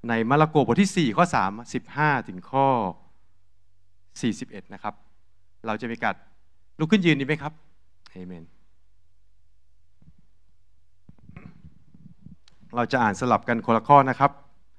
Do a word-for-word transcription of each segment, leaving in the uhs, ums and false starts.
ในมาระโกบทที่สี่ข้อสามสิบห้าถึงข้อสี่สิบเอ็ดนะครับเราจะมีการลุกขึ้นยืนดีไหมครับเอเมนเราจะอ่านสลับกันคนละข้อนะครับ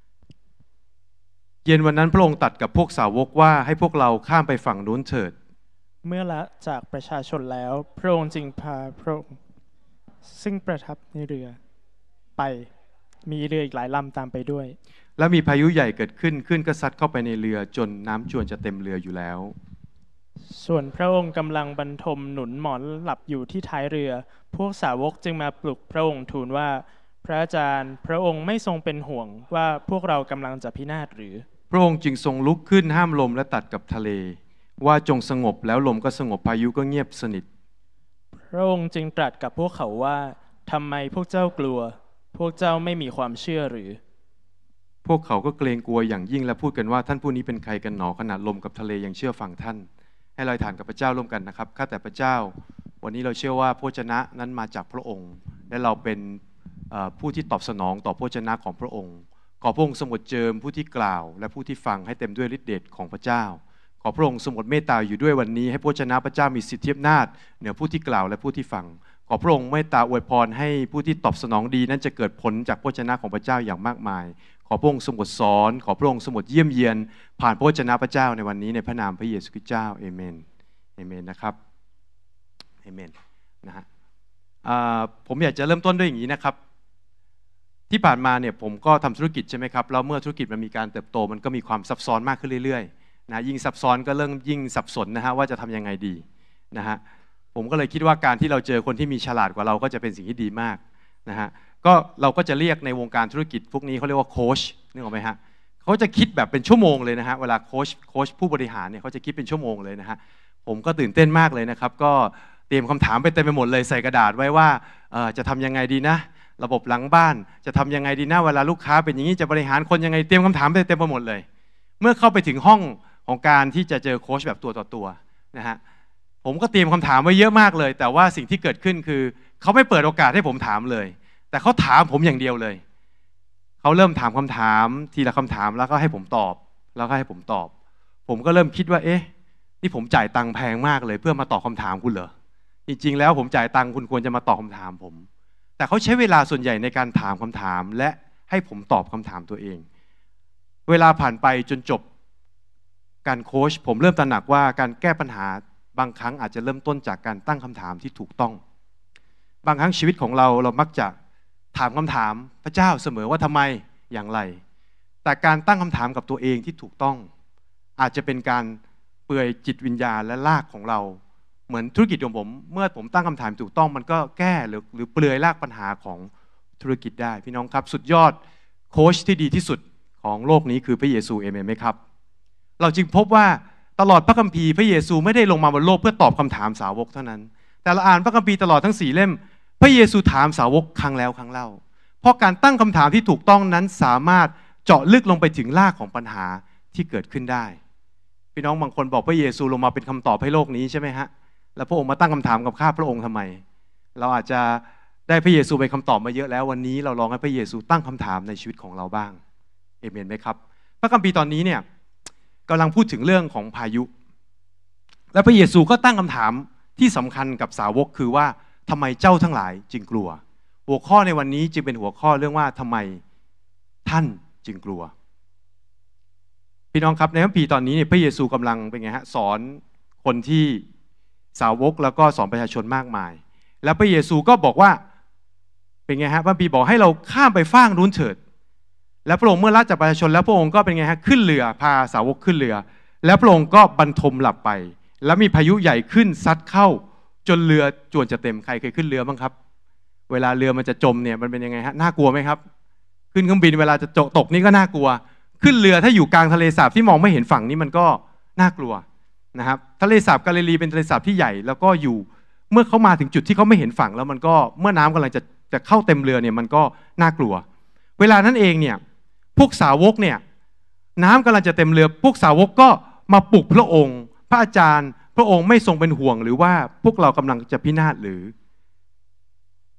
เย็นวันนั้นพระองค์ตรัสกับพวกสาวกว่าให้พวกเราข้ามไปฝั่งนู้นเถิดเมื่อละจากประชาชนแล้วพระองค์จึงพาพระองค์ซึ่งประทับในเรือไปมีเรืออีกหลายลำตามไปด้วยและมีพายุใหญ่เกิดขึ้นขึ้นก็ซัดเข้าไปในเรือจนน้ำจวนจะเต็มเรืออยู่แล้วส่วนพระองค์กำลังบรรทมหนุนหมอนหลับอยู่ที่ท้ายเรือพวกสาวกจึงมาปลุกพระองค์ทูลว่าพระอาจารย์พระองค์ไม่ทรงเป็นห่วงว่าพวกเรากำลังจะพินาศหรือพระองค์จึงทรงลุกขึ้นห้ามลมและตรัสกับทะเลว่าจงสงบแล้วลมก็สงบพายุก็เงียบสนิทพระองค์จึงตรัสกับพวกเขาว่าทำไมพวกเจ้ากลัวพวกเจ้าไม่มีความเชื่อหรือพวกเขาก็เกรงกลัวอย่างยิ่งและพูดกันว่าท่านผู้นี้เป็นใครกันหนอขนาดลมกับทะเลยังเชื่อฟังท่านให้เราฐานกับพระเจ้าร่วมกันนะครับข้าแต่พระเจ้าวันนี้เราเชื่อว่าพระชนะนั้นมาจากพระองค์และเราเป็นผู้ที่ตอบสนองต่อพระชนะของพระองค์ขอพระองค์ทรงเจิมผู้ที่กล่าวและผู้ที่ฟังให้เต็มด้วยฤทธิ์เดชของพระเจ้าขอพระองค์ทรงเมตตาอยู่ด้วยวันนี้ให้พระชนะพระเจ้ามีสิทธิอำนาจเหนือผู้ที่กล่าวและผู้ที่ฟังขอพระองค์เมตตาอวยพรให้ผู้ที่ตอบสนองดีนั้นจะเกิดผลจากพระชนะของพระเจ้าอย่างมากมายขอพระองค์ทรงโปรดสอนขอพระองค์ทรงโปรดเยี่ยมเยียนผ่านพระชนะพระเจ้าในวันนี้ในพระนามพระเยซูคริสต์เจ้าเอเมนเอเมนนะครับเอเมนนะฮะผมอยากจะเริ่มต้นด้วยอย่างนี้นะครับที่ผ่านมาเนี่ยผมก็ทำธุรกิจใช่ไหมครับแล้วเมื่อธุรกิจมันมีการเติบโตมันก็มีความซับซ้อนมากขึ้นเรื่อยๆนะยิ่งซับซ้อนก็เริ่มยิ่งสับสนนะฮะว่าจะทำยังไงดีนะฮะผมก็เลยคิดว่าการที่เราเจอคนที่มีฉลาดกว่าเราก็จะเป็นสิ่งที่ดีมากนะฮะก็เราก็จะเรียกในวงการธุรกิจพวกนี้เขาเรียกว่าโค้ชนึกออกไหมฮะเขาจะคิดแบบเป็นชั่วโมงเลยนะฮะเวลาโค้ชโค้ชผู้บริหารเนี่ยเขาจะคิดเป็นชั่วโมงเลยนะฮะผมก็ตื่นเต้นมากเลยนะครับก็เตรียมคำถามไปเต็มไปหมดเลยใส่กระดาษไว้ว่าจะทำยังไงดีนะระบบหลังบ้านจะทำยังไงดีนะเวลาลูกค้าเป็นอย่างนี้จะบริหารคนยังไงเตรียมคำถามไปเต็มไปหมดเลยเมื่อเข้าไปถึงห้องของการที่จะเจอโค้ชแบบตัวต่อตัวนะฮะผมก็เตรียมคำถามไว้เยอะมากเลยแต่ว่าสิ่งที่เกิดขึ้นคือเขาไม่เปิดโอกาสให้ผมถามเลยแต่เขาถามผมอย่างเดียวเลยเขาเริ่มถามคำถามทีละคำถามแล้วก็ให้ผมตอบแล้วก็ให้ผมตอบผมก็เริ่มคิดว่าเอ๊ะนี่ผมจ่ายตังค์แพงมากเลยเพื่อมาตอบคำถามคุณเหรอจริงๆแล้วผมจ่ายตังค์คุณควรจะมาตอบคำถามผมแต่เขาใช้เวลาส่วนใหญ่ในการถามคำถามและให้ผมตอบคำถามตัวเองเวลาผ่านไปจนจบการโค้ชผมเริ่มตระหนักว่าการแก้ปัญหาบางครั้งอาจจะเริ่มต้นจากการตั้งคำถามที่ถูกต้องบางครั้งชีวิตของเราเรามักจะถามคำถามพระเจ้าเสมอว่าทำไมอย่างไรแต่การตั้งคำถามกับตัวเองที่ถูกต้องอาจจะเป็นการเปื่อยจิตวิญญาณและรากของเราเหมือนธุรกิจของผมเมื่อผมตั้งคำถามถูกต้องมันก็แก้หรือหรือเปลือยรากปัญหาของธุรกิจได้พี่น้องครับสุดยอดโค้ชที่ดีที่สุดของโลกนี้คือพระเยซูเอเมนไหมครับเราจึงพบว่าตลอดพระคัมภีร์พระเยซูไม่ได้ลงมาบนโลกเพื่อตอบคำถามสาวกเท่านั้นแต่เราอ่านพระคัมภีร์ตลอดทั้งสี่เล่มพระเยซูถามสาวกครั้งแล้วครั้งเล่าเพราะการตั้งคำถามที่ถูกต้องนั้นสามารถเจาะลึกลงไปถึงรากของปัญหาที่เกิดขึ้นได้พี่น้องบางคนบอกพระเยซูลงมาเป็นคำตอบให้โลกนี้ใช่ไหมฮะแล้วพระองค์มาตั้งคำถามกับข้าพระองค์ทำไมเราอาจจะได้พระเยซูเป็นคำตอบมาเยอะแล้ววันนี้เราลองให้พระเยซูตั้งคำถามในชีวิตของเราบ้างเอเมนไหมครับพระคัมภีร์ตอนนี้เนี่ยกำลังพูดถึงเรื่องของพายุและพระเยซูก็ตั้งคำถามที่สำคัญกับสาวกคือว่าทำไมเจ้าทั้งหลายจึงกลัวหัวข้อในวันนี้จึงเป็นหัวข้อเรื่องว่าทำไมท่านจึงกลัวพี่น้องครับในพระคัมภีร์ตอนนี้เนี่ยพระเยซูกำลังเป็นไงฮะสอนคนที่สาวกแล้วก็สอนประชาชนมากมายแล้วพระเยซูก็บอกว่าเป็นไงฮะพระคัมภีร์บอกให้เราข้ามไปฝั่งนู้นเถิดแล้วพระองค์เมื่อละจากประชาชนแล้วพระองค์ก็เป็นไงฮะขึ้นเรือพาสาวกขึ้นเรือแล้วพระองค์ก็บรรทมหลับไปแล้วมีพายุใหญ่ขึ้นซัดเข้าจนเรือจวนจะเต็มใครเคยขึ้นเรือบ้างครับเวลาเรือมันจะจมเนี่ยมันเป็นยังไงฮะน่ากลัวไหมครับขึ้นเครื่องบินเวลาจะตกนี่ก็น่ากลัวขึ้นเรือถ้าอยู่กลางทะเลสาบที่มองไม่เห็นฝั่งนี่มันก็น่ากลัวนะครับทะเลสาบกาลิลีเป็นทะเลสาบที่ใหญ่แล้วก็อยู่เมื่อเขามาถึงจุดที่เขาไม่เห็นฝั่งแล้วมันก็เมื่อน้ำกำลังจะจะเข้าเต็มเรือเนี่ยมันก็น่ากลัวเวลานั้นเองเนี่ยพวกสาวกเนี่ยน้ำกำลังจะเต็มเรือพวกสาวกก็มาปลุกพระองค์พระอาจารย์พระองค์ไม่ทรงเป็นห่วงหรือว่าพวกเรากำลังจะพินาศหรือ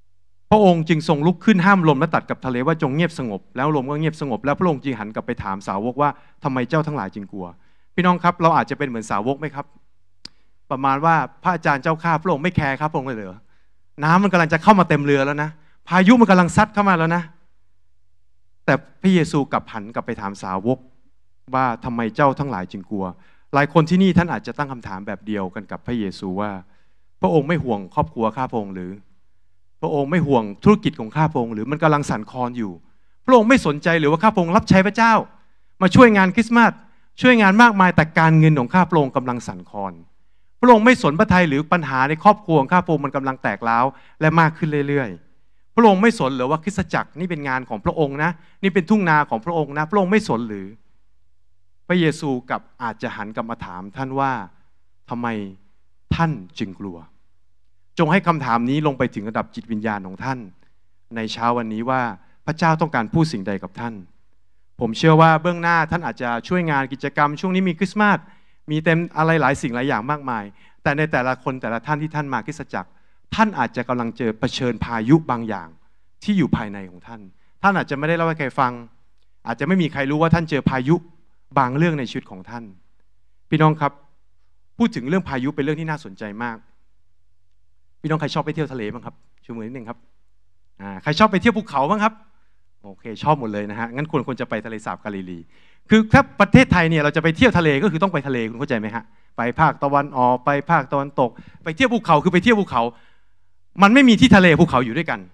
พระองค์จึงทรงลุกขึ้นห้ามลมและตรัสกับทะเลว่าจงเงียบสงบแล้วลมก็เงียบสงบแล้วพระองค์จึงหันกลับไปถามสาวกว่าทำไมเจ้าทั้งหลายจึงกลัวพี่น้องครับเราอาจจะเป็นเหมือนสาวกไหมครับประมาณว่าพระอาจารย์เจ้าข้าพระองค์ไม่แคร์ครับพระองค์เลยเหรอน้ำมันกำลังจะเข้ามาเต็มเรือแล้วนะพายุมันกำลังซัดเข้ามาแล้วนะแต่พระเยซูกลับหันกลับไปถามสาวกว่าทำไมเจ้าทั้งหลายจึงกลัวหลายคนที่นี่ท่านอาจจะตั้งคำถามแบบเดียวกันกับพระเยซูว่าพระองค์ไม่ห่วงครอบครัวข้าพระองค์หรือพระองค์ไม่ห่วงธุรกิจของข้าพระองค์หรือมันกำลังสั่นคลอนอยู่พระองค์ไม่สนใจหรือว่าข้าพระองค์รับใช้พระเจ้ามาช่วยงานคริสต์มาสช่วยงานมากมายแต่การเงินของข้าพระองค์กำลังสั่นคลอนพระองค์ไม่สนพระทัยหรือปัญหาในครอบครัวของข้าพระองค์มันกำลังแตกร้าวและมากขึ้นเรื่อยๆพระองค์ไม่สนหรือว่าคริสตจักรนี่เป็นงานของพระองค์นะนี่เป็นทุ่งนาของพระองค์นะพระองค์ไม่สนหรือพระเยซูกับอาจจะหันกลับมาถามท่านว่าทำไมท่านจึงกลัวจงให้คำถามนี้ลงไปถึงระดับจิตวิญญาณของท่านในเช้าวันนี้ว่าพระเจ้าต้องการพูดสิ่งใดกับท่านผมเชื่อว่าเบื้องหน้าท่านอาจจะช่วยงานกิจกรรมช่วงนี้มีคริสต์มาสมีเต็มอะไรหลายสิ่งหลายอย่างมากมายแต่ในแต่ละคนแต่ละท่านที่ท่านมาคริสตจักรท่านอาจจะกำลังเจอเผชิญพายุบางอย่างที่อยู่ภายในของท่านท่านอาจจะไม่ได้เล่าให้ใครฟังอาจจะไม่มีใครรู้ว่าท่านเจอพายุบางเรื่องในชีวิตของท่านพี่น้องครับพูดถึงเรื่องพายุเป็นเรื่องที่น่าสนใจมากพี่น้องใครชอบไปเที่ยวทะเลบ้างครับชูมือนิดนึงครับอ่าใครชอบไปเที่ยวภูเขาบ้างครับโอเคชอบหมดเลยนะฮะงั้นควรควรจะไปทะเลสาบกาลิลีคือถ้าประเทศไทยเนี่ยเราจะไปเที่ยวทะเลก็คือต้องไปทะเลคุณเข้าใจไหมฮะไปภาคตะวันออกไปภาคตะวันตกไปเที่ยวภูเขาคือไปเที่ยวภูเขามันไม่มีที่ทะเลภูเขาอยู่ด้วยกัน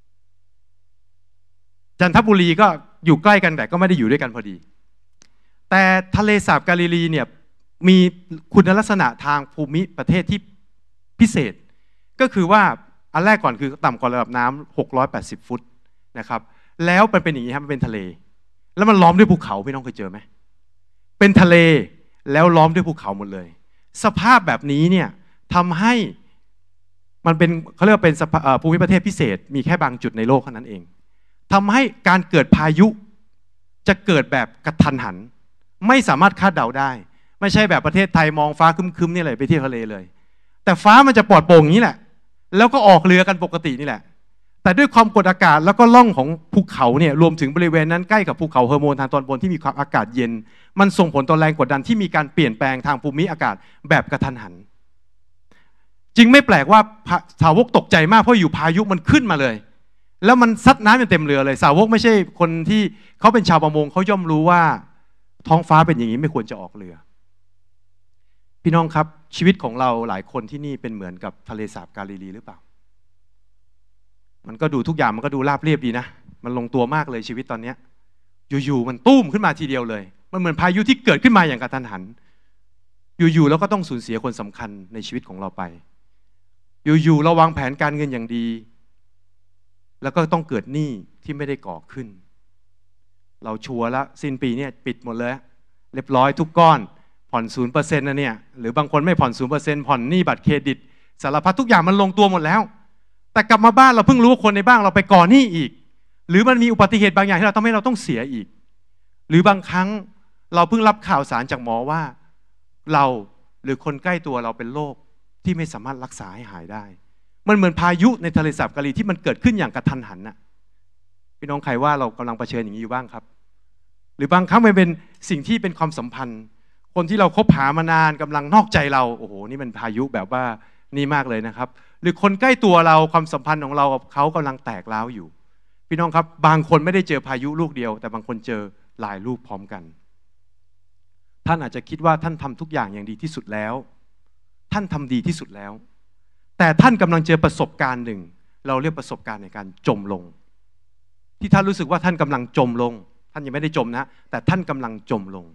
จันทบุรีก็อยู่ใกล้กันแต่ก็ไม่ได้อยู่ด้วยกันพอดีแต่ทะเลสาบกาลิลีเนี่ยมีคุณลักษณะทางภูมิประเทศที่พิเศษก็คือว่าอันแรกก่อนคือต่ำกว่าระดับน้ำหกร้อยแปดสิบฟุตนะครับแล้วมันเป็นอย่างนี้ครับมันเป็นทะเลแล้วมันล้อมด้วยภูเขาพี่น้องเคยเจอไหมเป็นทะเลแล้วล้อมด้วยภูเขาหมดเลยสภาพแบบนี้เนี่ยทำให้มันเป็นเขาเรียกว่าเป็นภูมิประเทศพิเศษมีแค่บางจุดในโลกเท่านั้นเองทำให้การเกิดพายุจะเกิดแบบกระทันหันไม่สามารถคาดเดาได้ไม่ใช่แบบประเทศไทยมองฟ้าครึมๆนี่เลยไปเที่ยวทะเลเลยแต่ฟ้ามันจะปลอดโปร่งอย่างนี้แหละแล้วก็ออกเรือกันปกตินี่แหละแต่ด้วยความกดอากาศแล้วก็ล่องของภูเขาเนี่ยรวมถึงบริเวณนั้นใกล้กับภูเขาเฮอร์โมนทางตอนบนที่มีความอากาศเย็นมันส่งผลต่อแรงกดดันที่มีการเปลี่ยนแปลงทางภูมิอากาศแบบกระทันหันจึงไม่แปลกว่าสาวกตกใจมากเพราะอยู่พายุมันขึ้นมาเลยแล้วมันซัดน้ำจนเต็มเรือเลยสาวกไม่ใช่คนที่เขาเป็นชาวประมงเขาย่อมรู้ว่าท้องฟ้าเป็นอย่างนี้ไม่ควรจะออกเรือพี่น้องครับชีวิตของเราหลายคนที่นี่เป็นเหมือนกับทะเลสาบกาลิลีหรือเปล่ามันก็ดูทุกอย่างมันก็ดูราบเรียบดีนะมันลงตัวมากเลยชีวิตตอนนี้อยู่ๆมันตุ้มขึ้นมาทีเดียวเลยมันเหมือนพายุที่เกิดขึ้นมาอย่างกระทันหันอยู่ๆแล้วก็ต้องสูญเสียคนสำคัญในชีวิตของเราไปอยู่ๆเราวางแผนการเงินอย่างดีแล้วก็ต้องเกิดหนี้ที่ไม่ได้ก่อขึ้นเราชัวร์แล้วสิ้นปีเนี่ยปิดหมดเลยเรียบร้อยทุกก้อนผ่อนศูนย์เปอร์เซ็นต์นะเนี่ยหรือบางคนไม่ผ่อนศูนย์เปอร์เซ็นต์ผ่อนหนี้บัตรเครดิตสารพัดทุกอย่างมันลงตัวหมดแล้วแต่กลับมาบ้านเราเพิ่งรู้ว่าคนในบ้านเราไปก่อหนี้อีกหรือมันมีอุบัติเหตุบางอย่างที่เราทำให้เราต้องเสียอีกหรือบางครั้งเราเพิ่งรับข่าวสารจากหมอว่าเราหรือคนใกล้ตัวเราเป็นโรคที่ไม่สามารถรักษาให้หายได้มันเหมือนพายุในทะเลสาบกาลิลีที่มันเกิดขึ้นอย่างกระทันหันน่ะพี่น้องใครว่าเรากำลังเผชิญอย่างนี้อยู่บ้างครับหรือบางครั้งมันเป็นสิ่งที่เป็นความสัมพันธ์คนที่เราคบหามานานกำลังนอกใจเราโอ้โหนี่มันพายุแบบว่านี่มากเลยนะครับหรือคนใกล้ตัวเราความสัมพันธ์ของเรากับเขากำลังแตกร้าวอยู่พี่น้องครับบางคนไม่ได้เจอพายุลูกเดียวแต่บางคนเจอหลายลูกพร้อมกันท่านอาจจะคิดว่าท่านทำทุกอย่างอย่างดีที่สุดแล้วท่านทำดีที่สุดแล้วแต่ท่านกำลังเจอประสบการณ์หนึ่งเราเรียกประสบการณ์ในการจมลงที่ท่านรู้สึกว่าท่านกำลังจมลงท่านยังไม่ได้จมนะแต่ท่านกำลังจมลง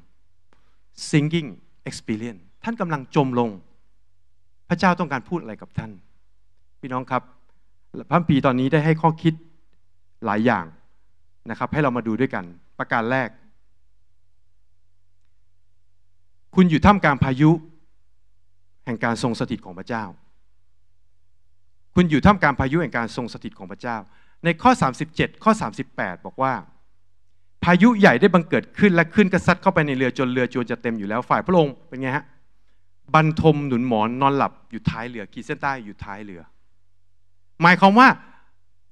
sinking experience ท่านกำลังจมลงพระเจ้าต้องการพูดอะไรกับท่านพี่น้องครับพระคัมภีร์ตอนนี้ได้ให้ข้อคิดหลายอย่างนะครับให้เรามาดูด้วยกันประการแรกคุณอยู่ท่ามกลางพายุแห่งการทรงสถิตของพระเจ้าคุณอยู่ท่ามกลางพายุแห่งการทรงสถิตของพระเจ้าในข้อสามสิบเจ็ดข้อสามสิบแปดบอกว่าพายุใหญ่ได้บังเกิดขึ้นและขึ้นกระซัดเข้าไปในเรือจนเรือจวนจะเต็มอยู่แล้วฝ่ายพระองค์เป็นไงฮะบรรทมหนุนหมอนนอนหลับอยู่ท้ายเรือขีดเส้นใต้อยู่ท้ายเรือหมายความว่า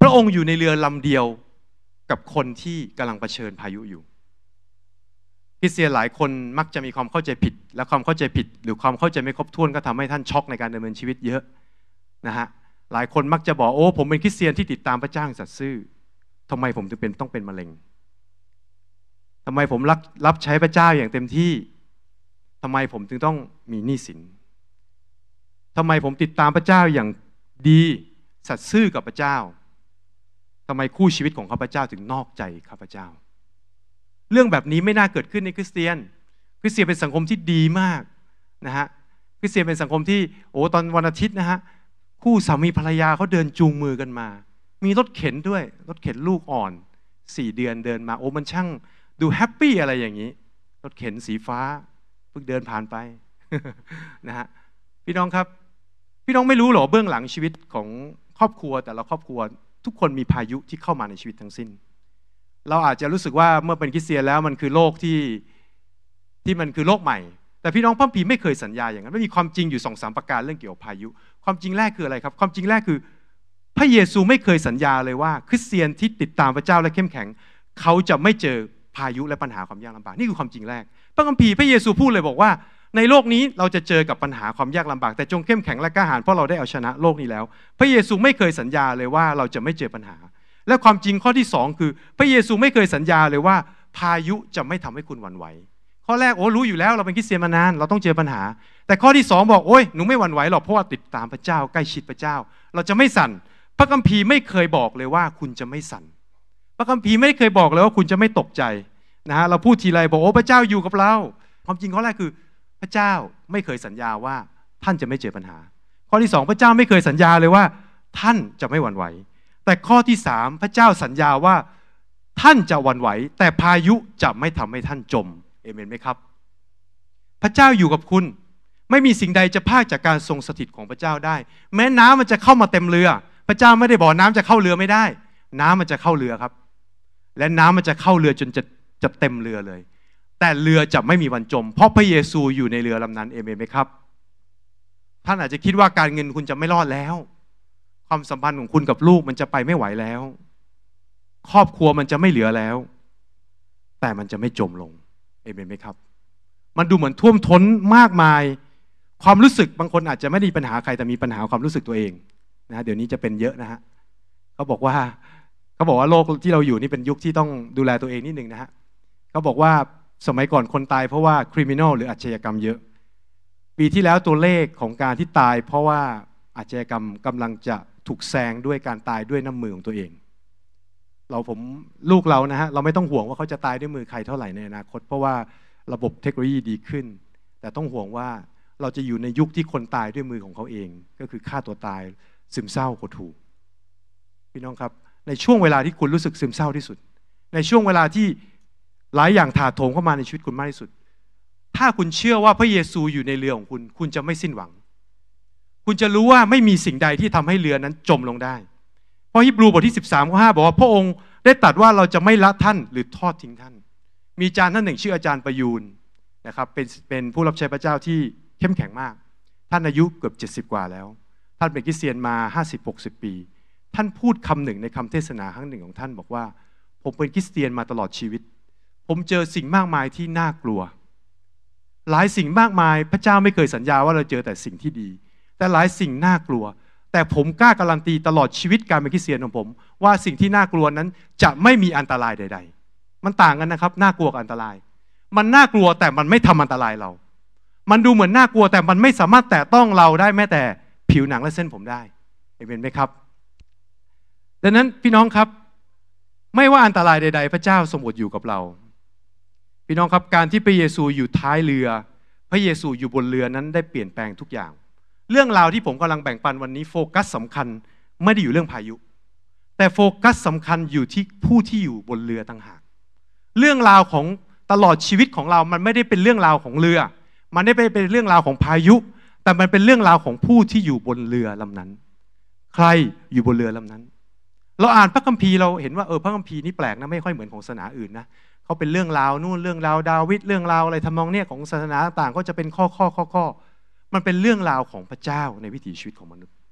ระองค์อยู่ในเรือลำเดียวกับคนที่กำลังเผชิญพายุอยู่คริสเตียนหลายคนมักจะมีความเข้าใจผิดและความเข้าใจผิดหรือความเข้าใจไม่ครบถ้วนก็ทำให้ท่านช็อกในการดำเนินชีวิตเยอะนะฮะหลายคนมักจะบอกโอ้ผมเป็นคริสเตียนที่ติดตามพระเจ้าอย่างสัตย์ซื่อทำไมผมถึงเป็นต้องเป็นมะเร็งทำไมผมรับรับใช้พระเจ้าอย่างเต็มที่ทำไมผมถึงต้องมีหนี้สินทำไมผมติดตามพระเจ้าอย่างดีสัตย์ซื่อกับพระเจ้าทำไมคู่ชีวิตของข้าพเจ้าถึงนอกใจข้าพเจ้าเรื่องแบบนี้ไม่น่าเกิดขึ้นในคริสเตียนคริสเตียนเป็นสังคมที่ดีมากนะฮะคริสเตียนเป็นสังคมที่โอ้ตอนวันอาทิตย์นะฮะคู่สามีภรรยาเขาเดินจูงมือกันมามีรถเข็นด้วยรถเข็นลูกอ่อนสี่เดือนเดินมาโอ้มันช่างดูแฮปปี้อะไรอย่างนี้รถเข็นสีฟ้าเพิ่งเดินผ่านไป นะฮะพี่น้องครับพี่น้องไม่รู้หรอเบื้องหลังชีวิตของครอบครัวแต่ละครอบครัวทุกคนมีพายุที่เข้ามาในชีวิตทั้งสิ้นเราอาจจะรู้สึกว่าเมื่อเป็นคริสเตียนแล้วมันคือโลกที่ที่มันคือโลกใหม่แต่พี่น้องพระคัมภีร์ไม่เคยสัญญาอย่างนั้นไม่มีความจริงอยู่สองสามประการเรื่องเกี่ยวกับพายุความจริงแรกคืออะไรครับความจริงแรกคือพระเยซูไม่เคยสัญญาเลยว่าคริสเตียนที่ติดตามพระเจ้าและเข้มแข็งเขาจะไม่เจอพายุและปัญหาความยากลำบากนี่คือความจริงแรกพระคัมภีร์พระเยซูพูดเลยบอกว่าในโลกนี้เราจะเจอกับปัญหาความยากลำบากแต่จงเข้มแข็งและกล้าหาญเพราะเราได้เอาชนะโลกนี้แล้วพระเยซูไม่เคยสัญญาเลยว่าเราจะไม่เจอปัญหาและความจริงข้อที่สองคือพระเยซูไม่เคยสัญญาเลยว่าพายุจะไม่ทำให้คุณหวั่นไหวข้อแรกโอ้รู้อยู่แล้วเราเป็นคริสเตียนมานานเราต้องเจอปัญหาแต่ข้อที่สองบอกโอ้ยหนูไม่หวั่นไหวหรอกเพราะว่าติดตามพระเจ้าใกล้ชิดพระเจ้าเราจะไม่สั่นพระคัมภีร์ไม่เคยบอกเลยว่าคุณจะไม่สั่นพระคัมภีร์ไม่เคยบอกเลยว่าคุณจะไม่ตกใจนะฮะเราพูดทีไรบอกโอ้พระเจ้าอยู่กับเราความจริงข้อแรกคือพระเจ้าไม่เคยสัญญาว่าท่านจะไม่เจอปัญหาข้อที่สองพระเจ้าไม่เคยสัญญาเลยว่าท่านจะไม่หวั่นไหวแต่ข้อที่สามพระเจ้าสัญญาว่าท่านจะหวั่นไหวแต่พายุจะไม่ทำให้ท่านจมเอเมนไหมครับพระเจ้าอยู่กับคุณไม่มีสิ่งใดจะพรากจากการทรงสถิตของพระเจ้าได้แม้น้ำมันจะเข้ามาเต็มเรือพระเจ้าไม่ได้บอกน้ำจะเข้าเรือไม่ได้น้ำมันจะเข้าเรือครับและน้ำมันจะเข้าเรือจนจะจะเต็มเรือเลยแต่เรือจะไม่มีวันจมเพราะพระเยซูอยู่ในเรือลำนั้นเอเมนไหมครับท่านอาจจะคิดว่าการเงินคุณจะไม่รอดแล้วความสัมพันธ์ของคุณกับลูกมันจะไปไม่ไหวแล้วครอบครัวมันจะไม่เหลือแล้วแต่มันจะไม่จมลงเอเมนไหมครับมันดูเหมือนท่วมท้นมากมายความรู้สึกบางคนอาจจะไม่ได้มีปัญหาใครแต่มีปัญหาความรู้สึกตัวเองนะเดี๋ยวนี้จะเป็นเยอะนะฮะเขาบอกว่าเขาบอกว่าโลกที่เราอยู่นี่เป็นยุคที่ต้องดูแลตัวเองนิดนึงนะฮะเขาบอกว่าสมัยก่อนคนตายเพราะว่าคริมินอลหรืออาชญากรรมเยอะปีที่แล้วตัวเลขของการที่ตายเพราะว่าอาชญากรรมกำลังจะถูกแซงด้วยการตายด้วยน้ำมือของตัวเองเราผมลูกเรานะฮะเราไม่ต้องห่วงว่าเขาจะตายด้วยมือใครเท่าไหร่ในอนาคตเพราะว่าระบบเทคโนโลยีดีขึ้นแต่ต้องห่วงว่าเราจะอยู่ในยุคที่คนตายด้วยมือของเขาเองก็คือฆ่าตัวตายซึมเศร้าหดหู่พี่น้องครับในช่วงเวลาที่คุณรู้สึกซึมเศร้าที่สุดในช่วงเวลาที่หลายอย่างถาโถมเข้ามาในชีวิตคุณมากที่สุดถ้าคุณเชื่อว่าพระเยซูอยู่ในเรือของคุณคุณจะไม่สิ้นหวังคุณจะรู้ว่าไม่มีสิ่งใดที่ทำให้เรือนั้นจมลงได้เพราะฮีบรูบทที่สิบสามข้อห้าบอกว่าพระองค์ได้ตรัสว่าเราจะไม่ละท่านหรือทอดทิ้งท่านมีอาจารย์ท่านหนึ่งชื่ออาจารย์ประยูนนะครับเป็นเป็นผู้รับใช้พระเจ้าที่เข้มแข็งมากท่านอายุเกือบเจ็ดสิบกว่าแล้วท่านเป็นคริสเตียนมา ห้าสิบหกสิบ ปีท่านพูดคำหนึ่งในคำเทศนาครั้งหนึ่งของท่านบอกว่าผมเป็นคริสเตียนมาตลอดชีวิตผมเจอสิ่งมากมายที่น่ากลัวหลายสิ่งมากมายพระเจ้าไม่เคยสัญญาว่าเราเจอแต่สิ่งที่ดีแต่หลายสิ่งน่ากลัวแต่ผมกล้าการันตีตลอดชีวิตการเป็นคริสเตียนของผมว่าสิ่งที่น่ากลัวนั้นจะไม่มีอันตรายใดๆมันต่างกันนะครับน่ากลัวกับอันตรายมันน่ากลัวแต่มันไม่ทำอันตรายเรามันดูเหมือนน่ากลัวแต่มันไม่สามารถแตะต้องเราได้แม้แต่ผิวหนังและเส้นผมได้เห็นไหมครับดังนั้นพี่น้องครับไม่ว่าอันตรายใดๆพระเจ้าทรงอยู่กับเราพี่น้องครับการที่พระเยซูอยู่ท้ายเรือพระเยซูอยู่บนเรือนั้นได้เปลี่ยนแปลงทุกอย่างเรื่องราวที่ผมกำลังแบ่งปันวันนี้โฟกัสสำคัญไม่ได้อยู่เรื่องพายุแต่โฟกัสสำคัญอยู่ที่ผู้ที่อยู่บนเรือต่างหากเรื่องราวของตลอดชีวิตของเรามันไม่ได้เป็นเรื่องราวของเรือมันไม่ได้เป็นเรื่องราวของพายุแต่มันเป็นเรื่องราวของผู้ที่อยู่บนเรือลำนั้นใครอยู่บนเรือลำนั้นเราอ่านพระคัมภีร์เราเห็นว่าเออพระคัมภีร์นี่แปลกนะไม่ค่อยเหมือนของศาสนาอื่นนะเขาเป็นเรื่องราวนู่นเรื่องราวดาวิดเรื่องราวอะไรทำนองเนี้ยของศาสนาต่างๆก็จะเป็นข้อข้อข้อข้อมันเป็นเรื่องราวของพระเจ้าในวิถีชีวิตของมนุษย์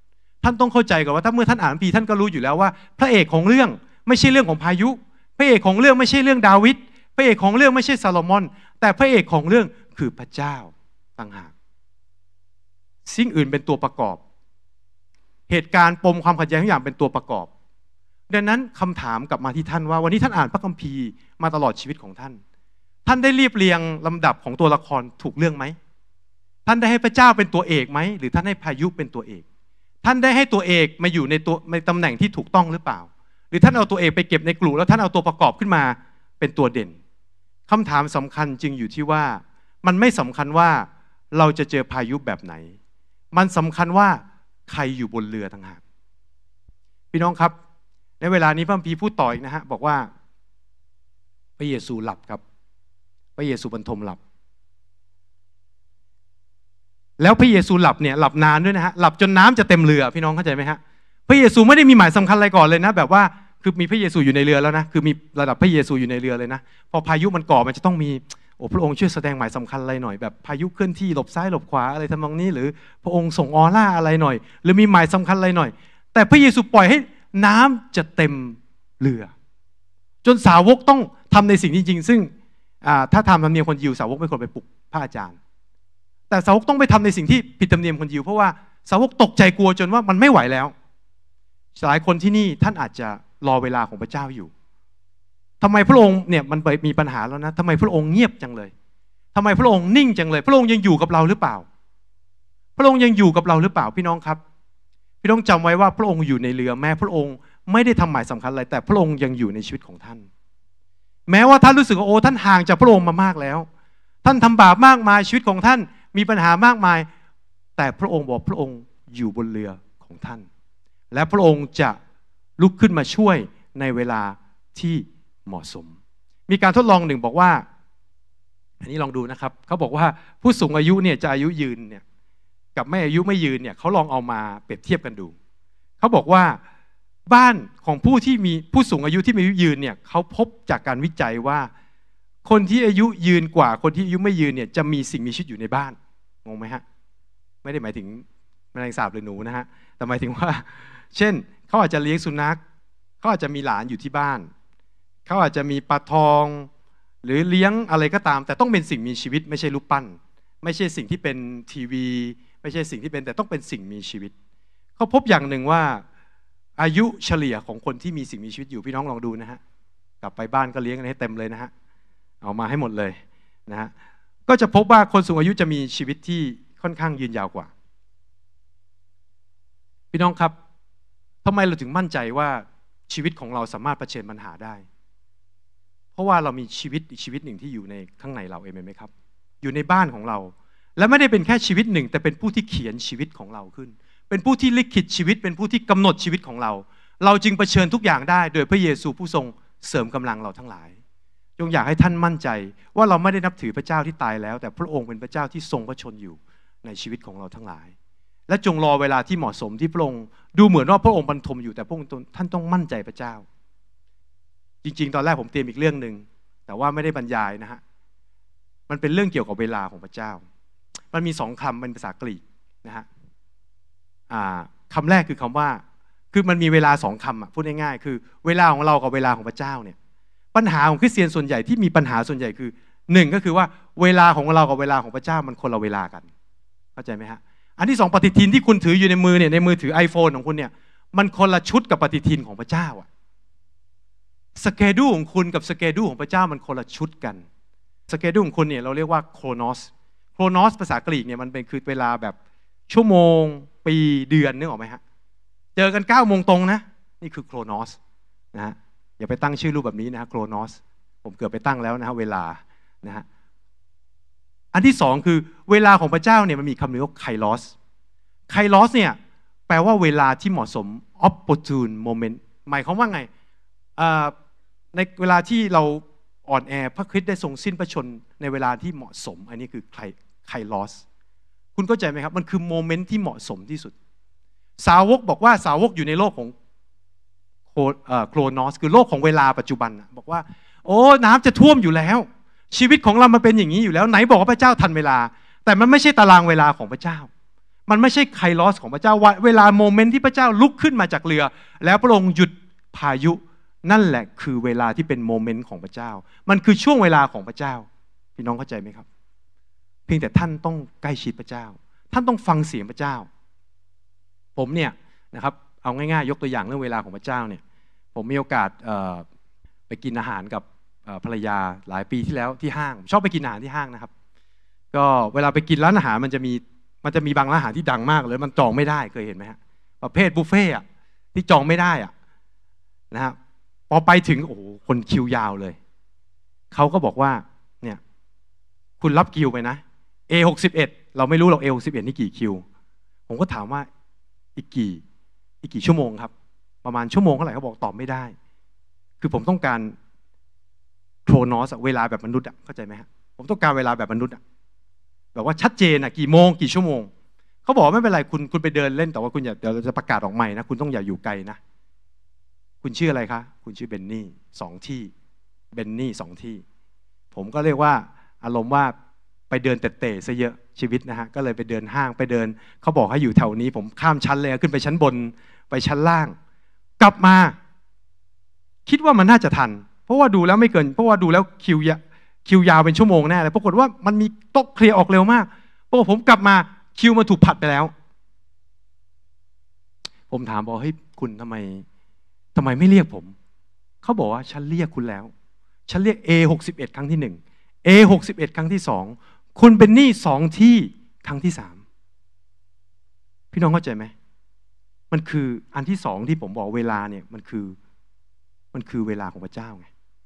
ท่านต้องเข้าใจก่อนว่าถ้าเมื่อท่านอ่านพระคัมภีร์ท่านก็รู้อยู่แล้วว่าพระเอกของเรื่องไม่ใช่เรื่องของพายุพระเอกของเรื่องไม่ใช่เรื่องดาวิดพระเอกของเรื่องไม่ใช่ซาโลมอนแต่พระเอกของเรื่องคือพระเจ้าต่างหากสิ่งอื่นเป็นตัวประกอบเหตุการณ์ปมความขัดแย้งทุกอย่างเป็นตัวประกอบดังนั้นคำถามกลับมาที่ท่านว่าวันนี้ท่านอ่านพระคัมภีร์มาตลอดชีวิตของท่านท่านได้เรียบเรียงลำดับของตัวละครถูกเรื่องไหมท่านได้ให้พระเจ้าเป็นตัวเอกไหมหรือท่านให้พายุเป็นตัวเอกท่านได้ให้ตัวเอกมาอยู่ในตัวในตำแหน่งที่ถูกต้องหรือเปล่าหรือท่านเอาตัวเอกไปเก็บในกลุ่มแล้วท่านเอาตัวประกอบขึ้นมาเป็นตัวเด่นคำถามสำคัญจึงอยู่ที่ว่ามันไม่สำคัญว่าเราจะเจอพายุแบบไหนมันสำคัญว่าใครอยู่บนเรือต่างหากพี่น้องครับในเวลานี้พระคัมภีร์พูดต่ออีกนะฮะบอกว่าพระเยซูหลับครับพระเยซูบรรทมหลับแล้วพระเยซูหลับเนี่ยหลับนานด้วยนะฮะหลับจนน้ำจะเต็มเรือพี่น้องเข้าใจไหมฮะพระเยซูไม่ได้มีหมายสำคัญอะไรก่อนเลยนะแบบว่าคือมีพระเยซูอยู่ในเรือแล้วนะคือมีระดับพระเยซูอยู่ในเรือเลยนะพอพายุมันก่อมันจะต้องมีโอ้พระองค์ช่วยแสดงหมายสำคัญอะไรหน่อยแบบพายุเคลื่อนที่หลบซ้ายหลบขวาอะไรทำนองนี้หรือพระองค์ส่งออร่าอะไรหน่อยหรือมีหมายสำคัญอะไรหน่อยแต่พระเยซูปล่อยให้น้ำจะเต็มเรือจนสาวกต้องทำในสิ่งจริงๆซึ่งถ้าทำธรรมเนียมคนยิวสาวกไม่ควรไปปลุกพระอาจารย์แต่สาวกต้องไปทำในสิ่งที่ผิดธรรมเนียมคนยิวเพราะว่าสาวกตกใจกลัวจนว่ามันไม่ไหวแล้วหลายคนที่นี่ท่านอาจจะรอเวลาของพระเจ้าอยู่ทำไมพระองค์เนี่ยมันมีปัญหาแล้วนะทำไมพระองค์เงียบจังเลยทำไมพระองค์นิ่งจังเลยพระองค์ยังอยู่กับเราหรือเปล่าพระองค์ยังอยู่กับเราหรือเปล่าพี่น้องครับพี่น้องจำไว้ว่าพระองค์อยู่ในเรือแม้พระองค์ไม่ได้ทำหมายสำคัญอะไรแต่พระองค์ยังอยู่ในชีวิตของท่านแม้ว่าท่านรู้สึกว่าโอ้ท่านห่างจากพระองค์มามากแล้วท่านทำบาปมากมายชีวิตของท่านมีปัญหามากมายแต่พระองค์บอกพระองค์อยู่บนเรือของท่านและพระองค์จะลุกขึ้นมาช่วยในเวลาที่เหมาะสมมีการทดลองหนึ่งบอกว่าอันนี้ลองดูนะครับเขาบอกว่าผู้สูงอายุเนี่ยจะอายุยืนเนี่ยกับไม่อายุไม่ยืนเนี่ยเขาลองเอามาเปรียบเทียบกันดูเขาบอกว่าบ้านของผู้ที่มีผู้สูงอายุที่มีอายุยืนเนี่ยเขาพบจากการวิจัยว่าคนที่อายุยืนกว่าคนที่อายุไม่ยืนเนี่ยจะมีสิ่งมีชีวิตอยู่ในบ้านงงไหมฮะไม่ได้หมายถึงแมลงสาบหรือหนูนะฮะแต่หมายถึงว่าเช่นเขาอาจจะเลี้ยงสุนัขเขาอาจจะมีหลานอยู่ที่บ้านเขาอาจจะมีปลาทองหรือเลี้ยงอะไรก็ตามแต่ต้องเป็นสิ่งมีชีวิตไม่ใช่รูปปั้นไม่ใช่สิ่งที่เป็นทีวีไม่ใช่สิ่งที่เป็นแต่ต้องเป็นสิ่งมีชีวิตเขาพบอย่างหนึ่งว่าอายุเฉลี่ยของคนที่มีสิ่งมีชีวิตอยู่พี่น้องลองดูนะฮะกลับไปบ้านก็เลี้ยงกันให้เต็มเลยนะฮะเอามาให้หมดเลยนะฮะก็จะพบว่าคนสูงอายุจะมีชีวิตที่ค่อนข้างยืนยาวกว่าพี่น้องครับทำไมเราถึงมั่นใจว่าชีวิตของเราสามารถเผชิญปัญหาได้เพราะว่าเรามีชีวิตอีกชีวิตหนึ่งที่อยู่ในข้างในเราเองไหมครับอยู่ในบ้านของเราและไม่ได้เป็นแค่ชีวิตหนึ่งแต่เป็นผู้ที่เขียนชีวิตของเราขึ้นเป็นผู้ที่ลิขิตชีวิตเป็นผู้ที่กำหนดชีวิตของเราเราจึงเผชิญทุกอย่างได้โดยพระเยซูผู้ทรงเสริมกำลังเราทั้งหลายจงอยากให้ท่านมั่นใจว่าเราไม่ได้นับถือพระเจ้าที่ตายแล้วแต่พระองค์เป็นพระเจ้าที่ทรงพระชนอยู่ในชีวิตของเราทั้งหลายและจงรอเวลาที่เหมาะสมที่พระองค์ดูเหมือนว่าพระองค์บรรทมอยู่แต่พระองค์ท่านต้องมั่นใจพระเจ้าจริงๆตอนแรกผมเตรียมอีกเรื่องนึงแต่ว่าไม่ได้บรรยายนะฮะมันเป็นเรื่องเกี่ยวกับเวลาของพระเจ้ามันมีสองคำเป็นภาษากรีกนะฮะคำแรกคือคำว่าคือมันมีเวลาสองคำพูดง่ายๆคือเวลาของเรากับเวลาของพระเจ้าเนี่ยปัญหาของคริสเตียนส่วนใหญ่ที่มีปัญหาส่วนใหญ่คือหนึ่งก็คือว่าเวลาของเรากับเวลาของพระเจ้ามันคนละเวลากันเข้าใจไหมฮะอันที่สองปฏิทินที่คุณถืออยู่ในมือเนี่ยในมือถือ iPhone ของคุณเนี่ยมันคนละชุดกับปฏิทินของพระเจ้าอะสเกดูของคุณกับสเกดูของพระเจ้ามันคนละชุดกันสเกดูของคุณเนี่ยเราเรียกว่าโครโนสโครโนสภาษากรีกเนี่ยมันเป็นคือเวลาแบบชั่วโมงปีเดือนนึกออกไหมฮะเจอกันเก้าโมงตรงนะนี่คือโครโนสนะฮะอย่าไปตั้งชื่อรูปแบบนี้นะฮะโครโนสผมเกือบไปตั้งแล้วนะฮะเวลานะฮะอันที่สองคือเวลาของพระเจ้าเนี่ยมันมีคำหนึ่งว่าไคลอสไคลอสเนี่ยแปลว่าเวลาที่เหมาะสม opportune moment หมายความว่าไงในเวลาที่เราอ่อนแอพระคริสต์ได้ทรงสิ้นพระชนในเวลาที่เหมาะสมอันนี้คือไคลอสคุณเข้าใจไหมครับมันคือโมเมนต์ที่เหมาะสมที่สุดสาวกบอกว่าสาวกอยู่ในโลกของโครโนสคือโลกของเวลาปัจจุบันบอกว่าโอ้น้ำจะท่วมอยู่แล้วชีวิตของเรามันเป็นอย่างนี้อยู่แล้วไหนบอกว่าพระเจ้าทันเวลาแต่มันไม่ใช่ตารางเวลาของพระเจ้ามันไม่ใช่ไคลอสของพระเจ้าว่าเวลาโมเมนต์ที่พระเจ้าลุกขึ้นมาจากเรือแล้วพระองค์หยุดพายุนั่นแหละคือเวลาที่เป็นโมเมนต์ของพระเจ้ามันคือช่วงเวลาของพระเจ้าพี่น้องเข้าใจไหมครับเพียงแต่ท่านต้องใกล้ชิดพระเจ้าท่านต้องฟังเสียงพระเจ้าผมเนี่ยนะครับเอาง่ายๆยกตัวอย่างเรื่องเวลาของพระเจ้าเนี่ยผมมีโอกาสไปกินอาหารกับภรรยาหลายปีที่แล้วที่ห้างชอบไปกินอาหารที่ห้างนะครับก็เวลาไปกินร้านอาหารมันจะมีมันจะมีบางร้านอาหารที่ดังมากเลยมันจองไม่ได้เคยเห็นไหมฮะประเภทบุฟเฟ่อะที่จองไม่ได้อะนะฮะพอไปถึงโอ้โหคนคิวยาวเลยเขาก็บอกว่าเนี่ยคุณรับคิวไปนะ เอ หกสิบเอ็ด เราไม่รู้หรอก เอ หกสิบเอ็ด นี่กี่คิวผมก็ถามว่าอีกกี่อีกกี่ชั่วโมงครับประมาณชั่วโมงเท่าไหร่เขาบอกตอบไม่ได้คือผมต้องการโครโนสเวลาแบบมนุษย์อ่ะเข้าใจไหมฮะผมต้องการเวลาแบบมนุษย์อ่ะแบบว่าชัดเจนอ่ะกี่โมงกี่ชั่วโมงเขาบอกไม่เป็นไรคุณคุณไปเดินเล่นแต่ว่าคุณอย่าเดี๋ยวเราจะประกาศออกใหม่นะคุณต้องอย่าอยู่ไกลนะคุณชื่ออะไรคะคุณชื่อเบนนี่สองที่เบนนี่สองที่ผมก็เรียกว่าอารมณ์ว่าไปเดินเตะๆซะเยอะชีวิตนะฮะก็เลยไปเดินห้างไปเดินเขาบอกให้อยู่แถวนี้ผมข้ามชั้นเลยขึ้นไปชั้นบนไปชั้นล่างกลับมาคิดว่ามันน่าจะทันเพราะว่าดูแล้วไม่เกินเพราะว่าดูแล้วคิวยาคิวยาวเป็นชั่วโมงแน่เลยปรากฏว่ามันมีโต๊ะเคลียร์ออกเร็วมากปรากฏผมกลับมาคิวมันถูกผัดไปแล้วผมถามบอกเฮ้ยคุณทำไมทำไมไม่เรียกผมเขาบอกว่าฉันเรียกคุณแล้วฉันเรียก เอ หกสิบเอ็ด ครั้งที่หนึ่ง เอ หกสิบเอ็ด ครั้งที่สองคุณเป็นหนี้สองที่ครั้งที่สามพี่น้องเข้าใจไหมมันคืออันที่สองที่ผมบอกเวลาเนี่ยมันคือมันคือเวลาของพระเจ้าไง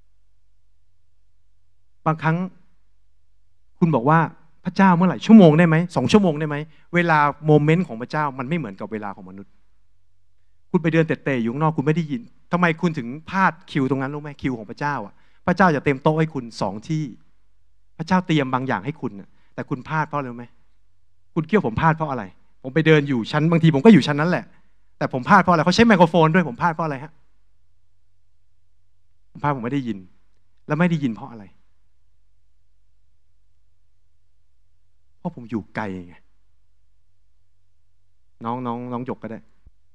บางครั้งคุณบอกว่าพระเจ้าเมื่อไหร่ชั่วโมงได้ไหมสองชั่วโมงได้ไหมเวลาโมเมนต์ของพระเจ้ามันไม่เหมือนกับเวลาของมนุษย์คุณไปเดินเตะๆอยู่ข้างนอกคุณไม่ได้ยินทำไมคุณถึงพลาดคิวตรงนั้นรู้ไหมคิวของพระเจ้าอ่ะพระเจ้าจะเต็มโต๊ะให้คุณสองที่พระเจ้าเตรียมบางอย่างให้คุณแต่คุณพลาดเพราะอะไรรู้ไหมคุณคิดว่าผมพลาดเพราะอะไรผมไปเดินอยู่ชั้นบางทีผมก็อยู่ชั้นนั้นแหละแต่ผมพลาดเพราะอะไรเขาใช้ไมโครโฟนด้วยผมพลาดเพราะอะไรฮะผมพลาดผมไม่ได้ยินแล้วไม่ได้ยินเพราะอะไรเพราะผมอยู่ไกลไงน้องน้องน้องหยกก็ได้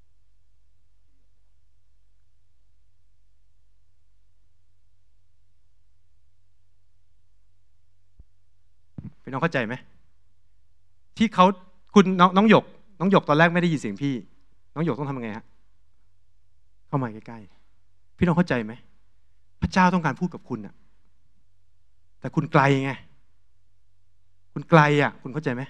พี่น้องเข้าใจไหมที่เขาคุณน้องน้องหยกน้องหยกตอนแรกไม่ได้ยินเสียงพี่น้องหยกต้องทำยังไงฮะเข้ามาใกล้ๆพี่น้องเข้าใจไหมพระเจ้าต้องการพูดกับคุณน่ะแต่คุณไกลไงคุณไกลอ่ะคุณเข้าใจไหม